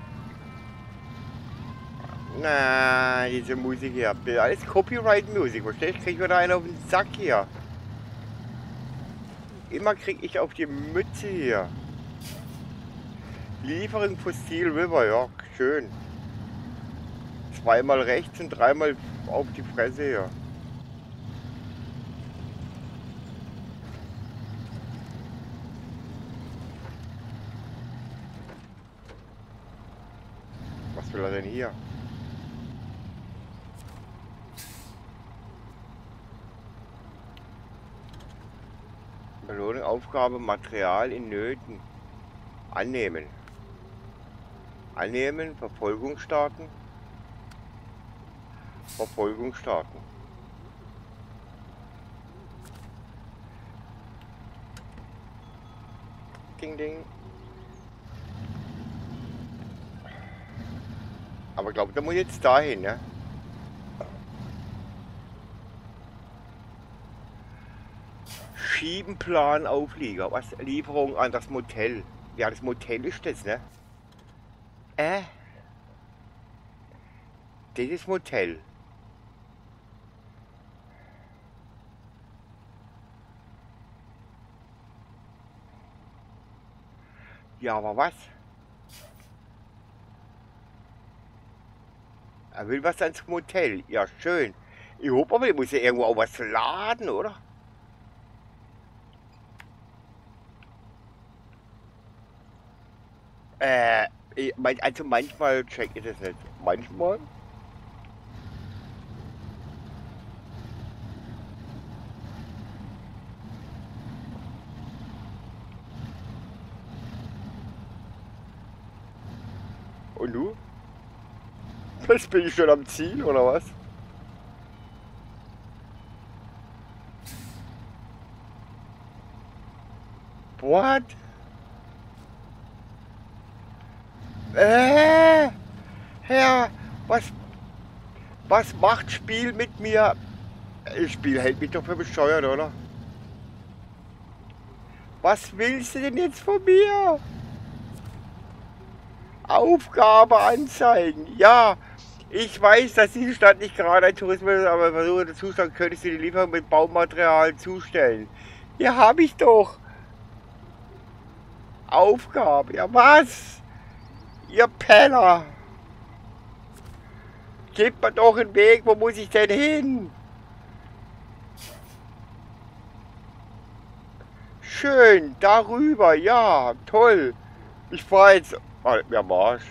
Na, diese Musik hier. Alles Copyright-Musik, verstehst du? Krieg ich wieder einen auf den Sack hier. Immer krieg ich auf die Mütze hier. Lieferung für Steel River, ja, schön. Zweimal rechts und dreimal auf die Fresse hier. Was will er denn hier? Belohnung, Aufgabe, Material in Nöten. Annehmen. Annehmen, Verfolgung starten. Verfolgung starten. Ding, ding. Aber ich glaube, der muss jetzt dahin, ne? Schiebenplan Auflieger. Was? Lieferung an das Motel. Ja, das Motel ist das, ne? Äh? Das ist Motel. Ja, aber was? Er will was ans Motel. Ja, schön. Ich hoffe aber, ich muss ja irgendwo auch was laden, oder? Äh, ich mein, also manchmal check ich das nicht. Manchmal? Und du? Was, bin ich schon am Ziel, oder was? What? Äh, Herr, was, was macht Spiel mit mir? Das Spiel hält mich doch für bescheuert, oder? Was willst du denn jetzt von mir? Aufgabe anzeigen. Ja, ich weiß, dass diese Stadt nicht gerade ein Tourismus ist, aber versuche der Zustand könntest du die Lieferung mit Baumaterial zustellen. Ja, habe ich doch. Aufgabe. Ja, was? Ihr Penner. Gebt mir doch einen Weg. Wo muss ich denn hin? Schön, darüber. Ja, toll. Ich fahre jetzt... Oh, mir am Arsch.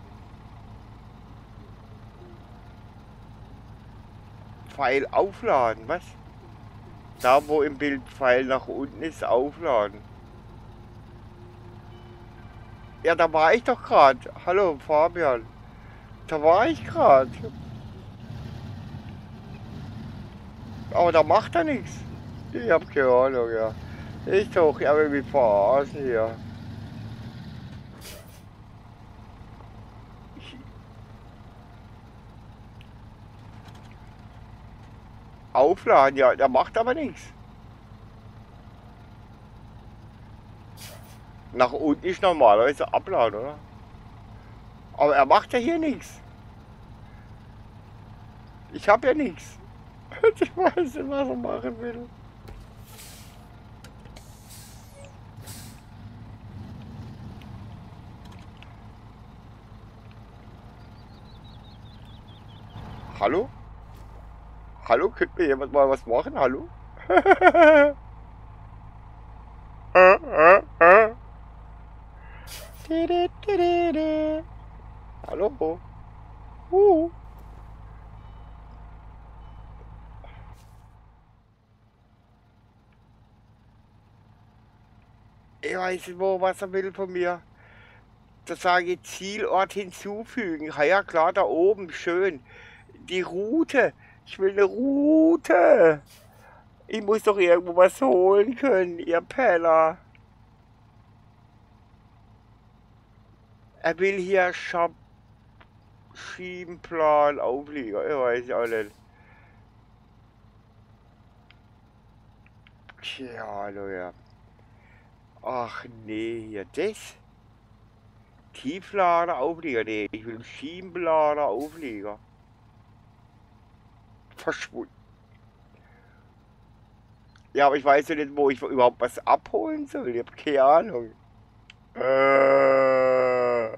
Pfeil aufladen, was? Da, wo im Bild Pfeil nach unten ist, aufladen. Ja, da war ich doch gerade. Hallo, Fabian. Da war ich gerade. Aber da macht er nichts. Ich hab keine Ahnung, ja. Ich doch, ja, will mich verarschen hier. Ich Aufladen, ja, der macht aber nichts. Nach unten ist normalerweise Abladen, oder? Aber er macht ja hier nichts. Ich habe ja nichts. Ich weiß nicht, was er machen will. Hallo? Hallo? Könnte mir jemand mal was machen? Hallo? äh, äh, äh. Hallo? Uh. Ich weiß nicht, wo, was er will von mir. Da sage ich Zielort hinzufügen. Ja, ja, klar, da oben, schön. Die Route. Ich will eine Route. Ich muss doch irgendwo was holen können, ihr Penner. Er will hier Shop, Schiebenplan, Auflieger. Ich weiß auch nicht. Tja, hallo, ja. Ach nee, hier das. Tieflader, Auflieger. Nee, ich will einen Schiebenlader, Auflieger. Verschwunden. Ja, aber ich weiß ja nicht, wo ich überhaupt was abholen soll. Ich habe keine Ahnung. Äh,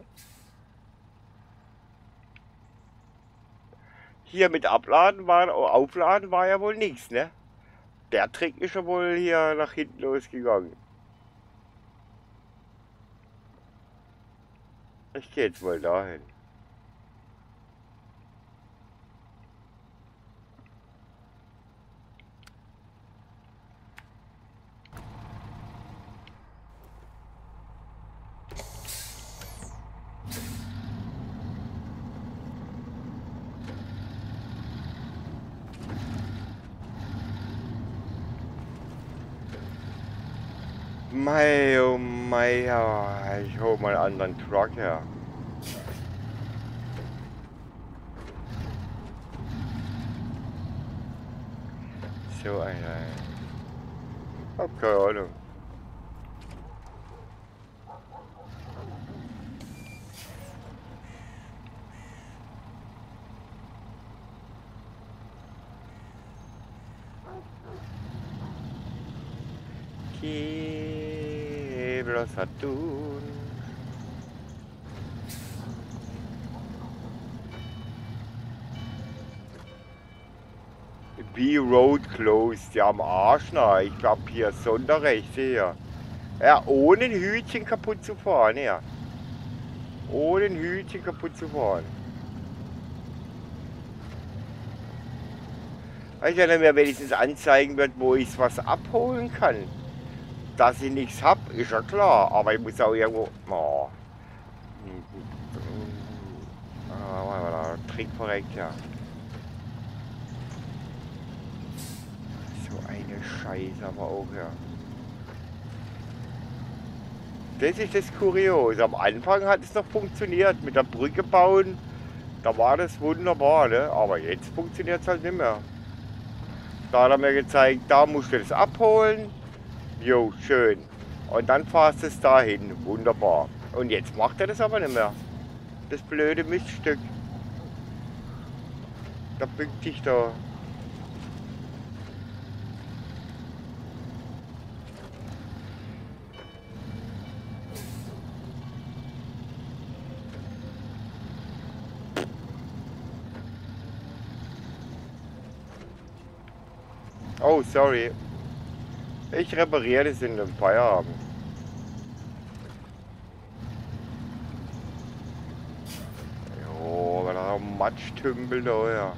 hier mit Abladen war, Aufladen war ja wohl nichts, ne? Der Trick ist ja wohl hier nach hinten losgegangen. Ich gehe jetzt wohl dahin. Mei, oh mei, ja, ich hol mal einen anderen Truck her. So einer. Hab keine Ahnung. Que bloß hat tun. B-Road closed, ja am Arsch, na. Ich glaube hier Sonderrecht hier. Ja, ohne ein Hütchen kaputt zu fahren, ja. Ohne ein Hütchen kaputt zu fahren. Weiß ja nicht mehr, wenigstens anzeigen wird, wo ich was abholen kann. Dass ich nichts hab, ist ja klar. Aber ich muss auch irgendwo. Oh. Ah, Trick verreckt, ja. So eine Scheiße, aber auch, ja. Das ist das Kuriose. Am Anfang hat es noch funktioniert. Mit der Brücke bauen, da war das wunderbar, ne? Aber jetzt funktioniert es halt nicht mehr. Da hat er mir gezeigt, da musst du das abholen. Jo, schön. Und dann fahrst du es dahin. Wunderbar. Und jetzt macht er das aber nicht mehr. Das blöde Miststück. Da bückt sich da. Oh, sorry. Ich repariere das in dem Feierabend. Jo, aber da Matschtümpel da, ja.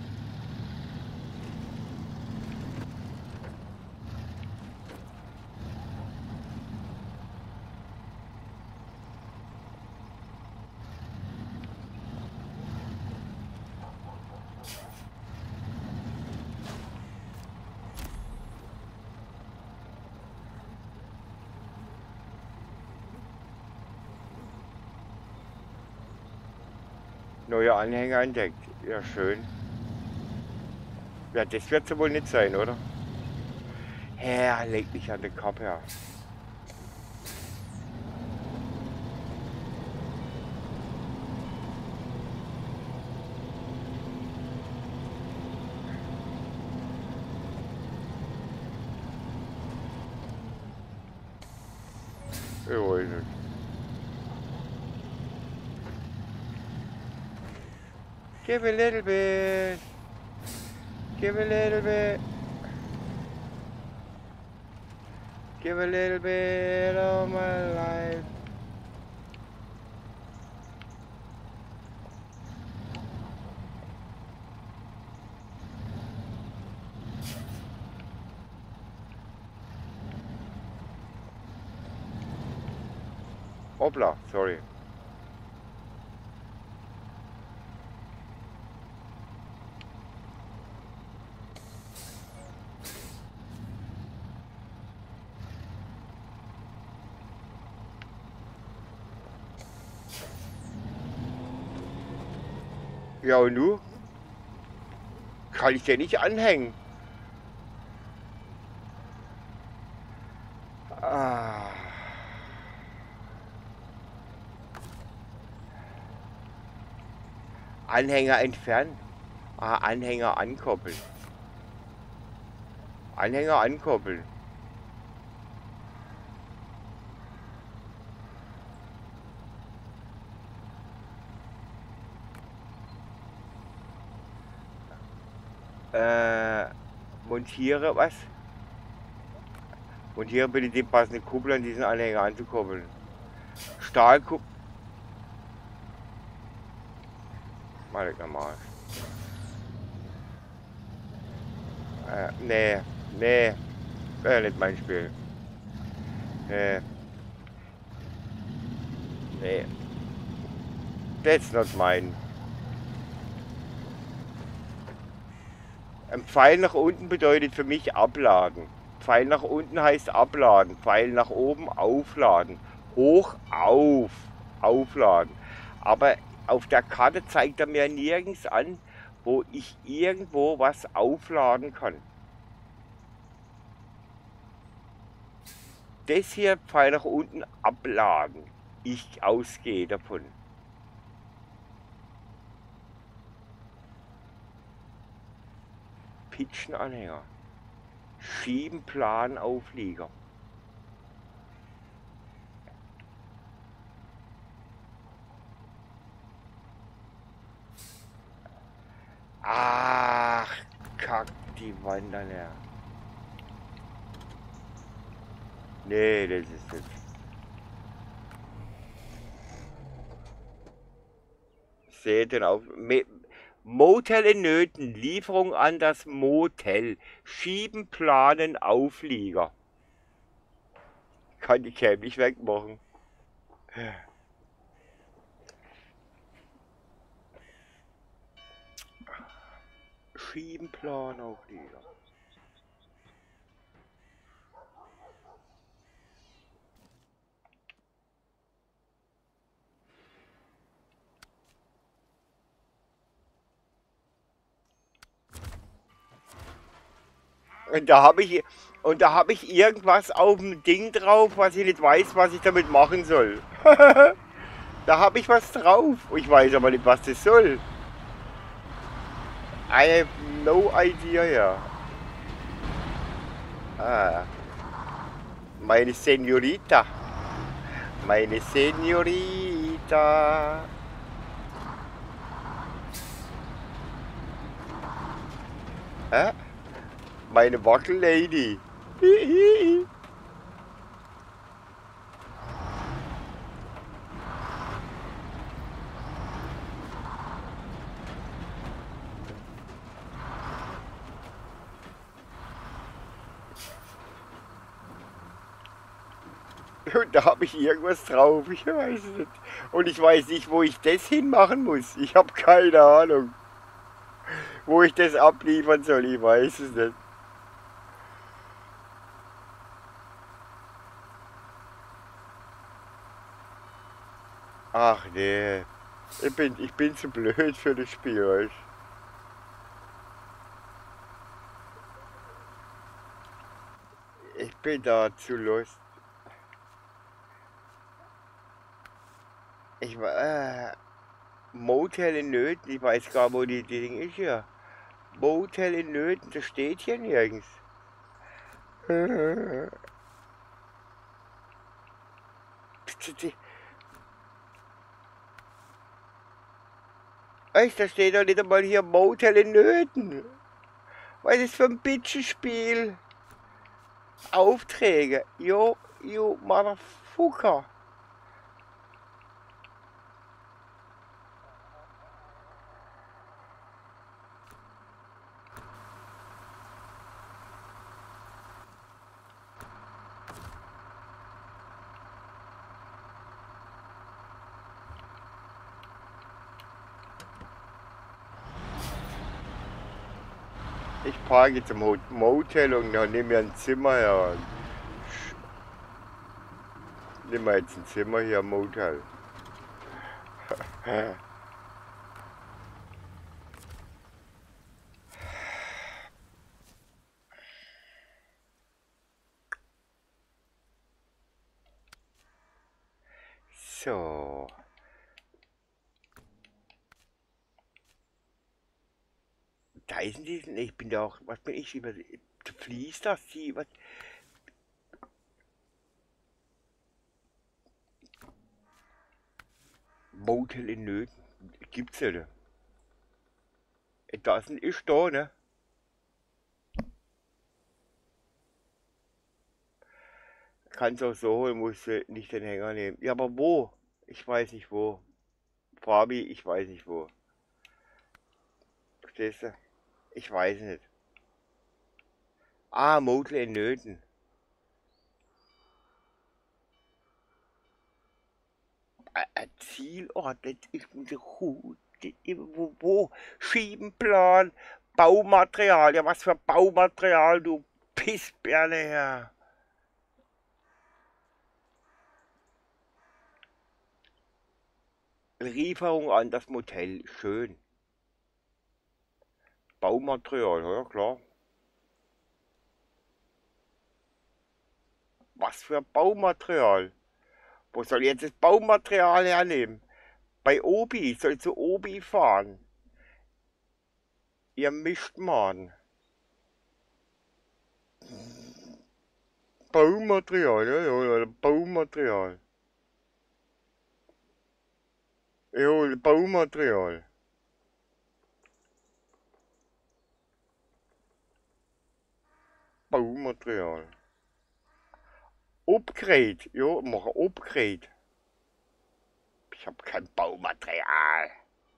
Neue Anhänger entdeckt. Ja, schön. Ja, das wird ja wohl nicht sein, oder? Herr, leg mich an den Kopf her. Give a little bit. Give a little bit. Give a little bit of my life. Hoppla, sorry. Ja, und du? Kann ich den nicht anhängen? Ah. Anhänger entfernen. Ah, Anhänger ankoppeln. Anhänger ankoppeln. Äh, montiere was? Montiere bitte die passende Kuppel an diesen Anhänger anzukoppeln. Stahlkuppel. Mal nochmal. Äh, nee, nee. Wäre nicht mein Spiel. Nee. Nee. That's not mine. Ein Pfeil nach unten bedeutet für mich abladen. Pfeil nach unten heißt abladen. Pfeil nach oben aufladen. Hoch auf. Aufladen. Aber auf der Karte zeigt er mir nirgends an, wo ich irgendwo was aufladen kann. Das hier Pfeil nach unten abladen. Ich ausgehe davon. Pitchenanhänger. Schieben, Plan, Auflieger. Ach, kack die Wand an her. Nee, das ist nicht. Seht den auf. Motel in Nöten. Lieferung an das Motel. Schieben, planen, Auflieger. Kann die Cam nicht wegmachen. Schieben, planen, Auflieger. Und da habe ich und da habe ich irgendwas auf dem Ding drauf, was ich nicht weiß, was ich damit machen soll. Da habe ich was drauf. Ich weiß aber nicht, was das soll. I have no idea, ja. Ah. Meine Senorita. Meine Senorita. Hä? Meine Wackellady. Und da habe ich irgendwas drauf, ich weiß es nicht. Und ich weiß nicht, wo ich das hinmachen muss. Ich habe keine Ahnung. Wo ich das abliefern soll, ich weiß es nicht. Ach nee, ich bin, ich bin zu blöd für das Spiel, weißt du? Ich bin da zu lost. Ich war, äh, Motel in Nöten, ich weiß gar nicht, wo die, die Ding ist hier. Motel in Nöten, das steht hier nirgends. Echt, da steht doch nicht einmal hier Motel in Nöten. Was ist das für ein Bitchenspiel? Aufträge. Jo, jo, Motherfucker. Ich parke jetzt im Motel und dann nehme mir ein Zimmer her. Nehmen wir jetzt ein Zimmer hier im Motel. So. Da ist diesen, ich bin da auch, was bin ich, über, fließt das, die, was? Motel in Nöten, gibt's ja da. Das ist da, ne? Kannst auch so holen, musst du nicht den Hänger nehmen. Ja, aber wo? Ich weiß nicht wo. Fabi, ich weiß nicht wo. Verstehst du? Ich weiß nicht. Ah, Motel in Nöten. Ein Zielort, das ist gut. Wo, wo? Schiebenplan, Baumaterial. Ja, was für Baumaterial, du Pissbirne her. Lieferung an das Motel, schön. Baumaterial, ja klar. Was für Baumaterial? Wo soll ich jetzt das Baumaterial hernehmen? Bei Obi, soll zu Obi fahren. Ihr Mischtmann. Baumaterial, ja, ja, Baumaterial. Ja, Baumaterial. Baumaterial. Upgrade, ja, mache Upgrade. Ich habe kein Baumaterial.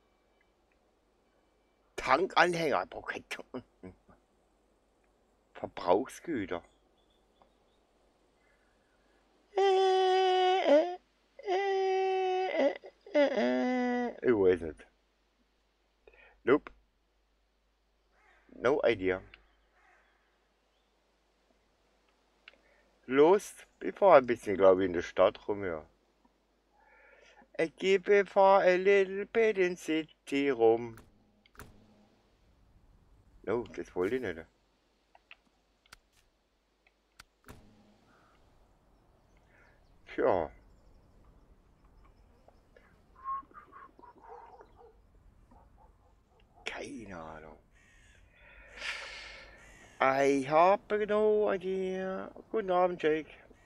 Tankanhänger, Verbrauchsgüter. Ich weiß nicht. Nope. No idea. Los, ich fahre ein bisschen, glaube ich, in der Stadt rum, ja. Ich gebe, fahr a little bit in city rum. No, das wollte ich nicht. Tja. Keine Ahnung. I have no idea. Guten Abend, Jake.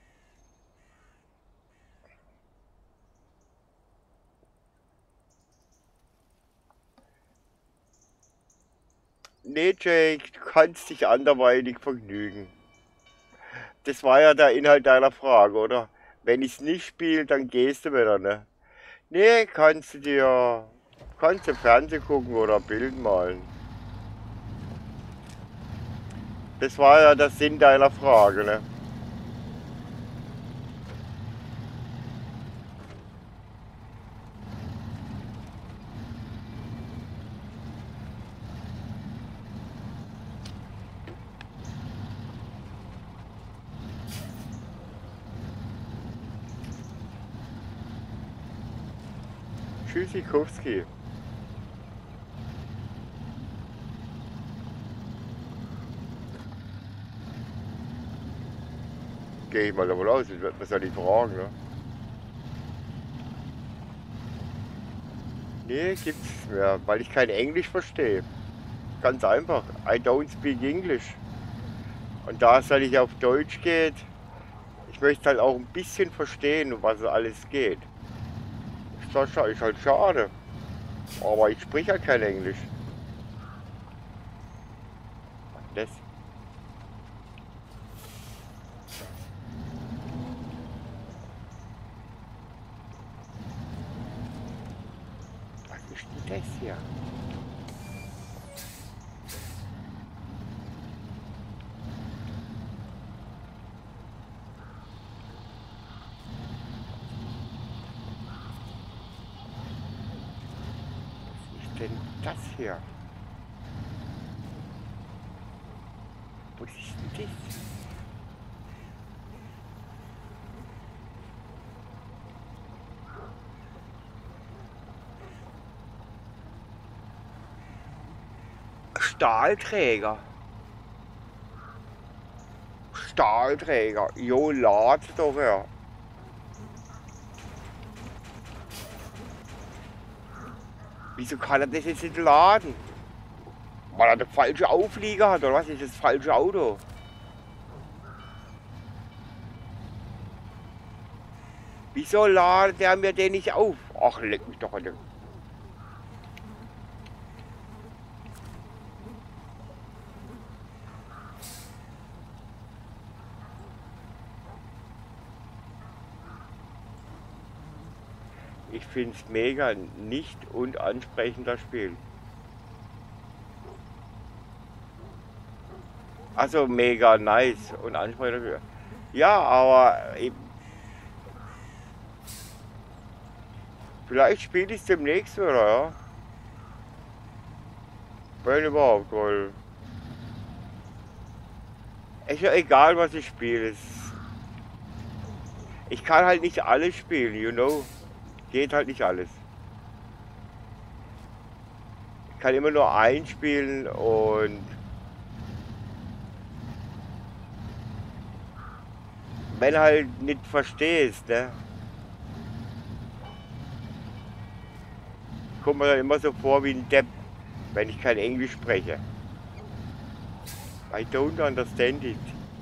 Nee, Jake, du kannst dich anderweitig vergnügen. Das war ja der Inhalt deiner Frage, oder? Wenn ich's nicht spiele, dann gehst du wieder, ne? Nee, kannst du dir... Kannst du Fernsehen gucken oder Bild malen. Das war ja der Sinn deiner Frage, ne? Tschüssikowski. Gehe ich mal davon aus, ich werde mir ja nicht fragen, ne? Nee, gibt's nicht mehr, weil ich kein Englisch verstehe. Ganz einfach. I don't speak English. Und da es halt nicht auf Deutsch geht, ich möchte halt auch ein bisschen verstehen, um was es alles geht. Ist, doch, ist halt schade. Aber ich spreche ja kein Englisch. Das. Was ist denn das hier? Was ist denn das hier? Was ist denn das? Stahlträger. Stahlträger. Jo, lad doch her. Wieso kann er das jetzt nicht laden? Weil er den falschen Auflieger hat, oder was ist das falsche Auto? Wieso ladet der mir den nicht auf? Ach, leck mich doch an den. Ich finde es mega nicht und ansprechender Spiel. Also mega nice und ansprechender. Ja, aber eben, vielleicht spiele ich es demnächst wieder, ja. Wenn überhaupt, weil ist ja egal, was ich spiele. Ich kann halt nicht alles spielen, you know. Geht halt nicht alles. Ich kann immer nur einspielen und wenn halt nicht verstehst, ne? Kommt mir dann immer so vor wie ein Depp, wenn ich kein Englisch spreche. I don't understand it.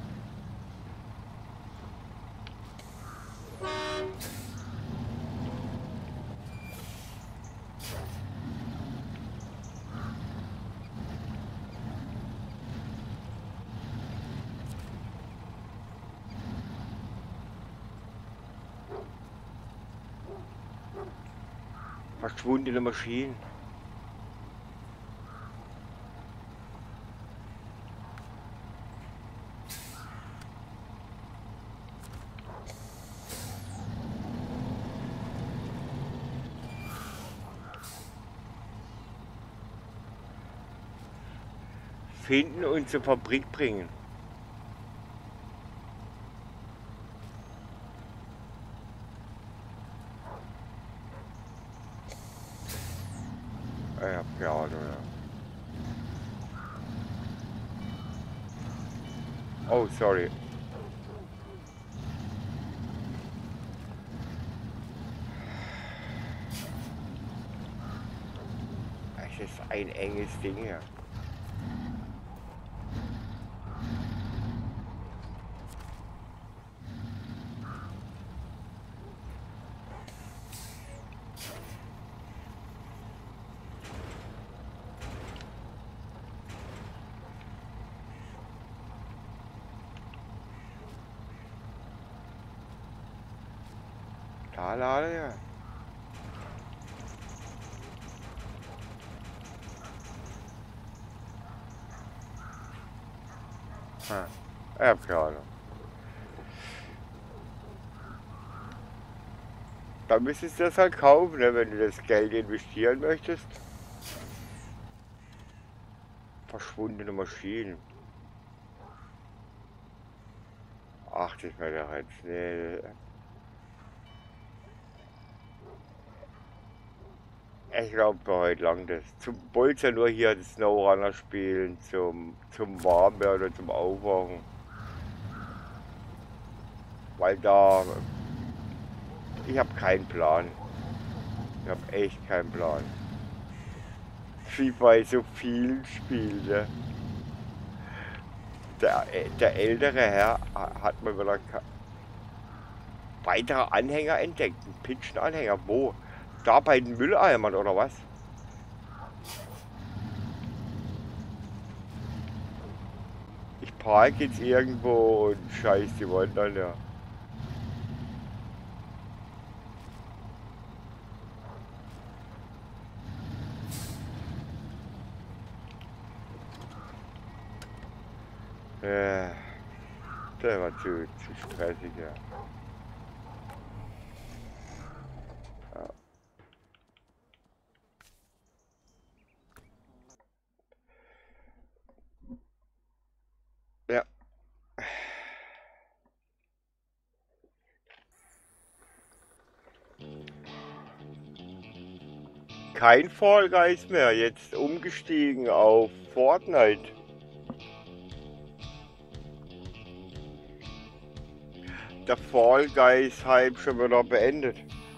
Verschwundene Maschinen. Finden und zur Fabrik bringen. Ich hab keine Ahnung, ja. Oh, sorry. Es ist ein enges Ding hier. Da lade ja. Hm. Ich hab keine Ahnung. Dann müsstest du das halt kaufen, ne, wenn du das Geld investieren möchtest. Verschwundene Maschinen. Ach, das war doch jetzt. Nee. Ich glaube, für heute lang das. Zum Bolzer nur hier das Snowrunner spielen, zum, zum Warmwerden oder zum Aufwachen. Weil da. Ich habe keinen Plan. Ich habe echt keinen Plan. Wie bei so vielen Spielen. Ne? Der, der ältere Herr hat mal wieder weitere Anhänger entdeckt. Einen Pitschen-Anhänger. Wo? Da bei den Mülleimern oder was? park jetzt irgendwo und scheiß die Wand an, ja. Äh, der war zu, zu stressig, ja. Ja. Kein Fall Guys mehr, jetzt umgestiegen auf Fortnite. Der Fall Guys Hype schon wieder beendet.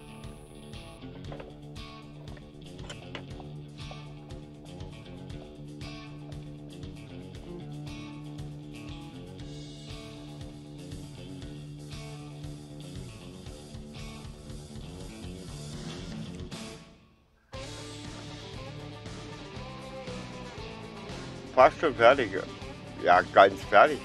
Fast schon fertig. Ja, ganz fertig.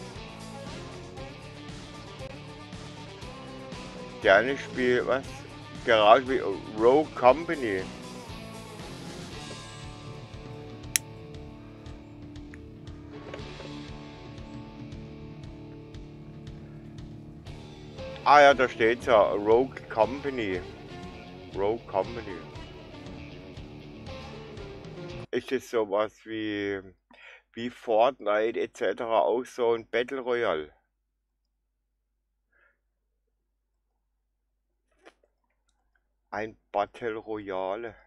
Gerne Spiel, was? Garage wie Rogue Company. Ah ja, da steht's ja, Rogue Company. Rogue Company. Ist es sowas wie, wie Fortnite et cetera auch so ein Battle Royale? Ein Battle Royale.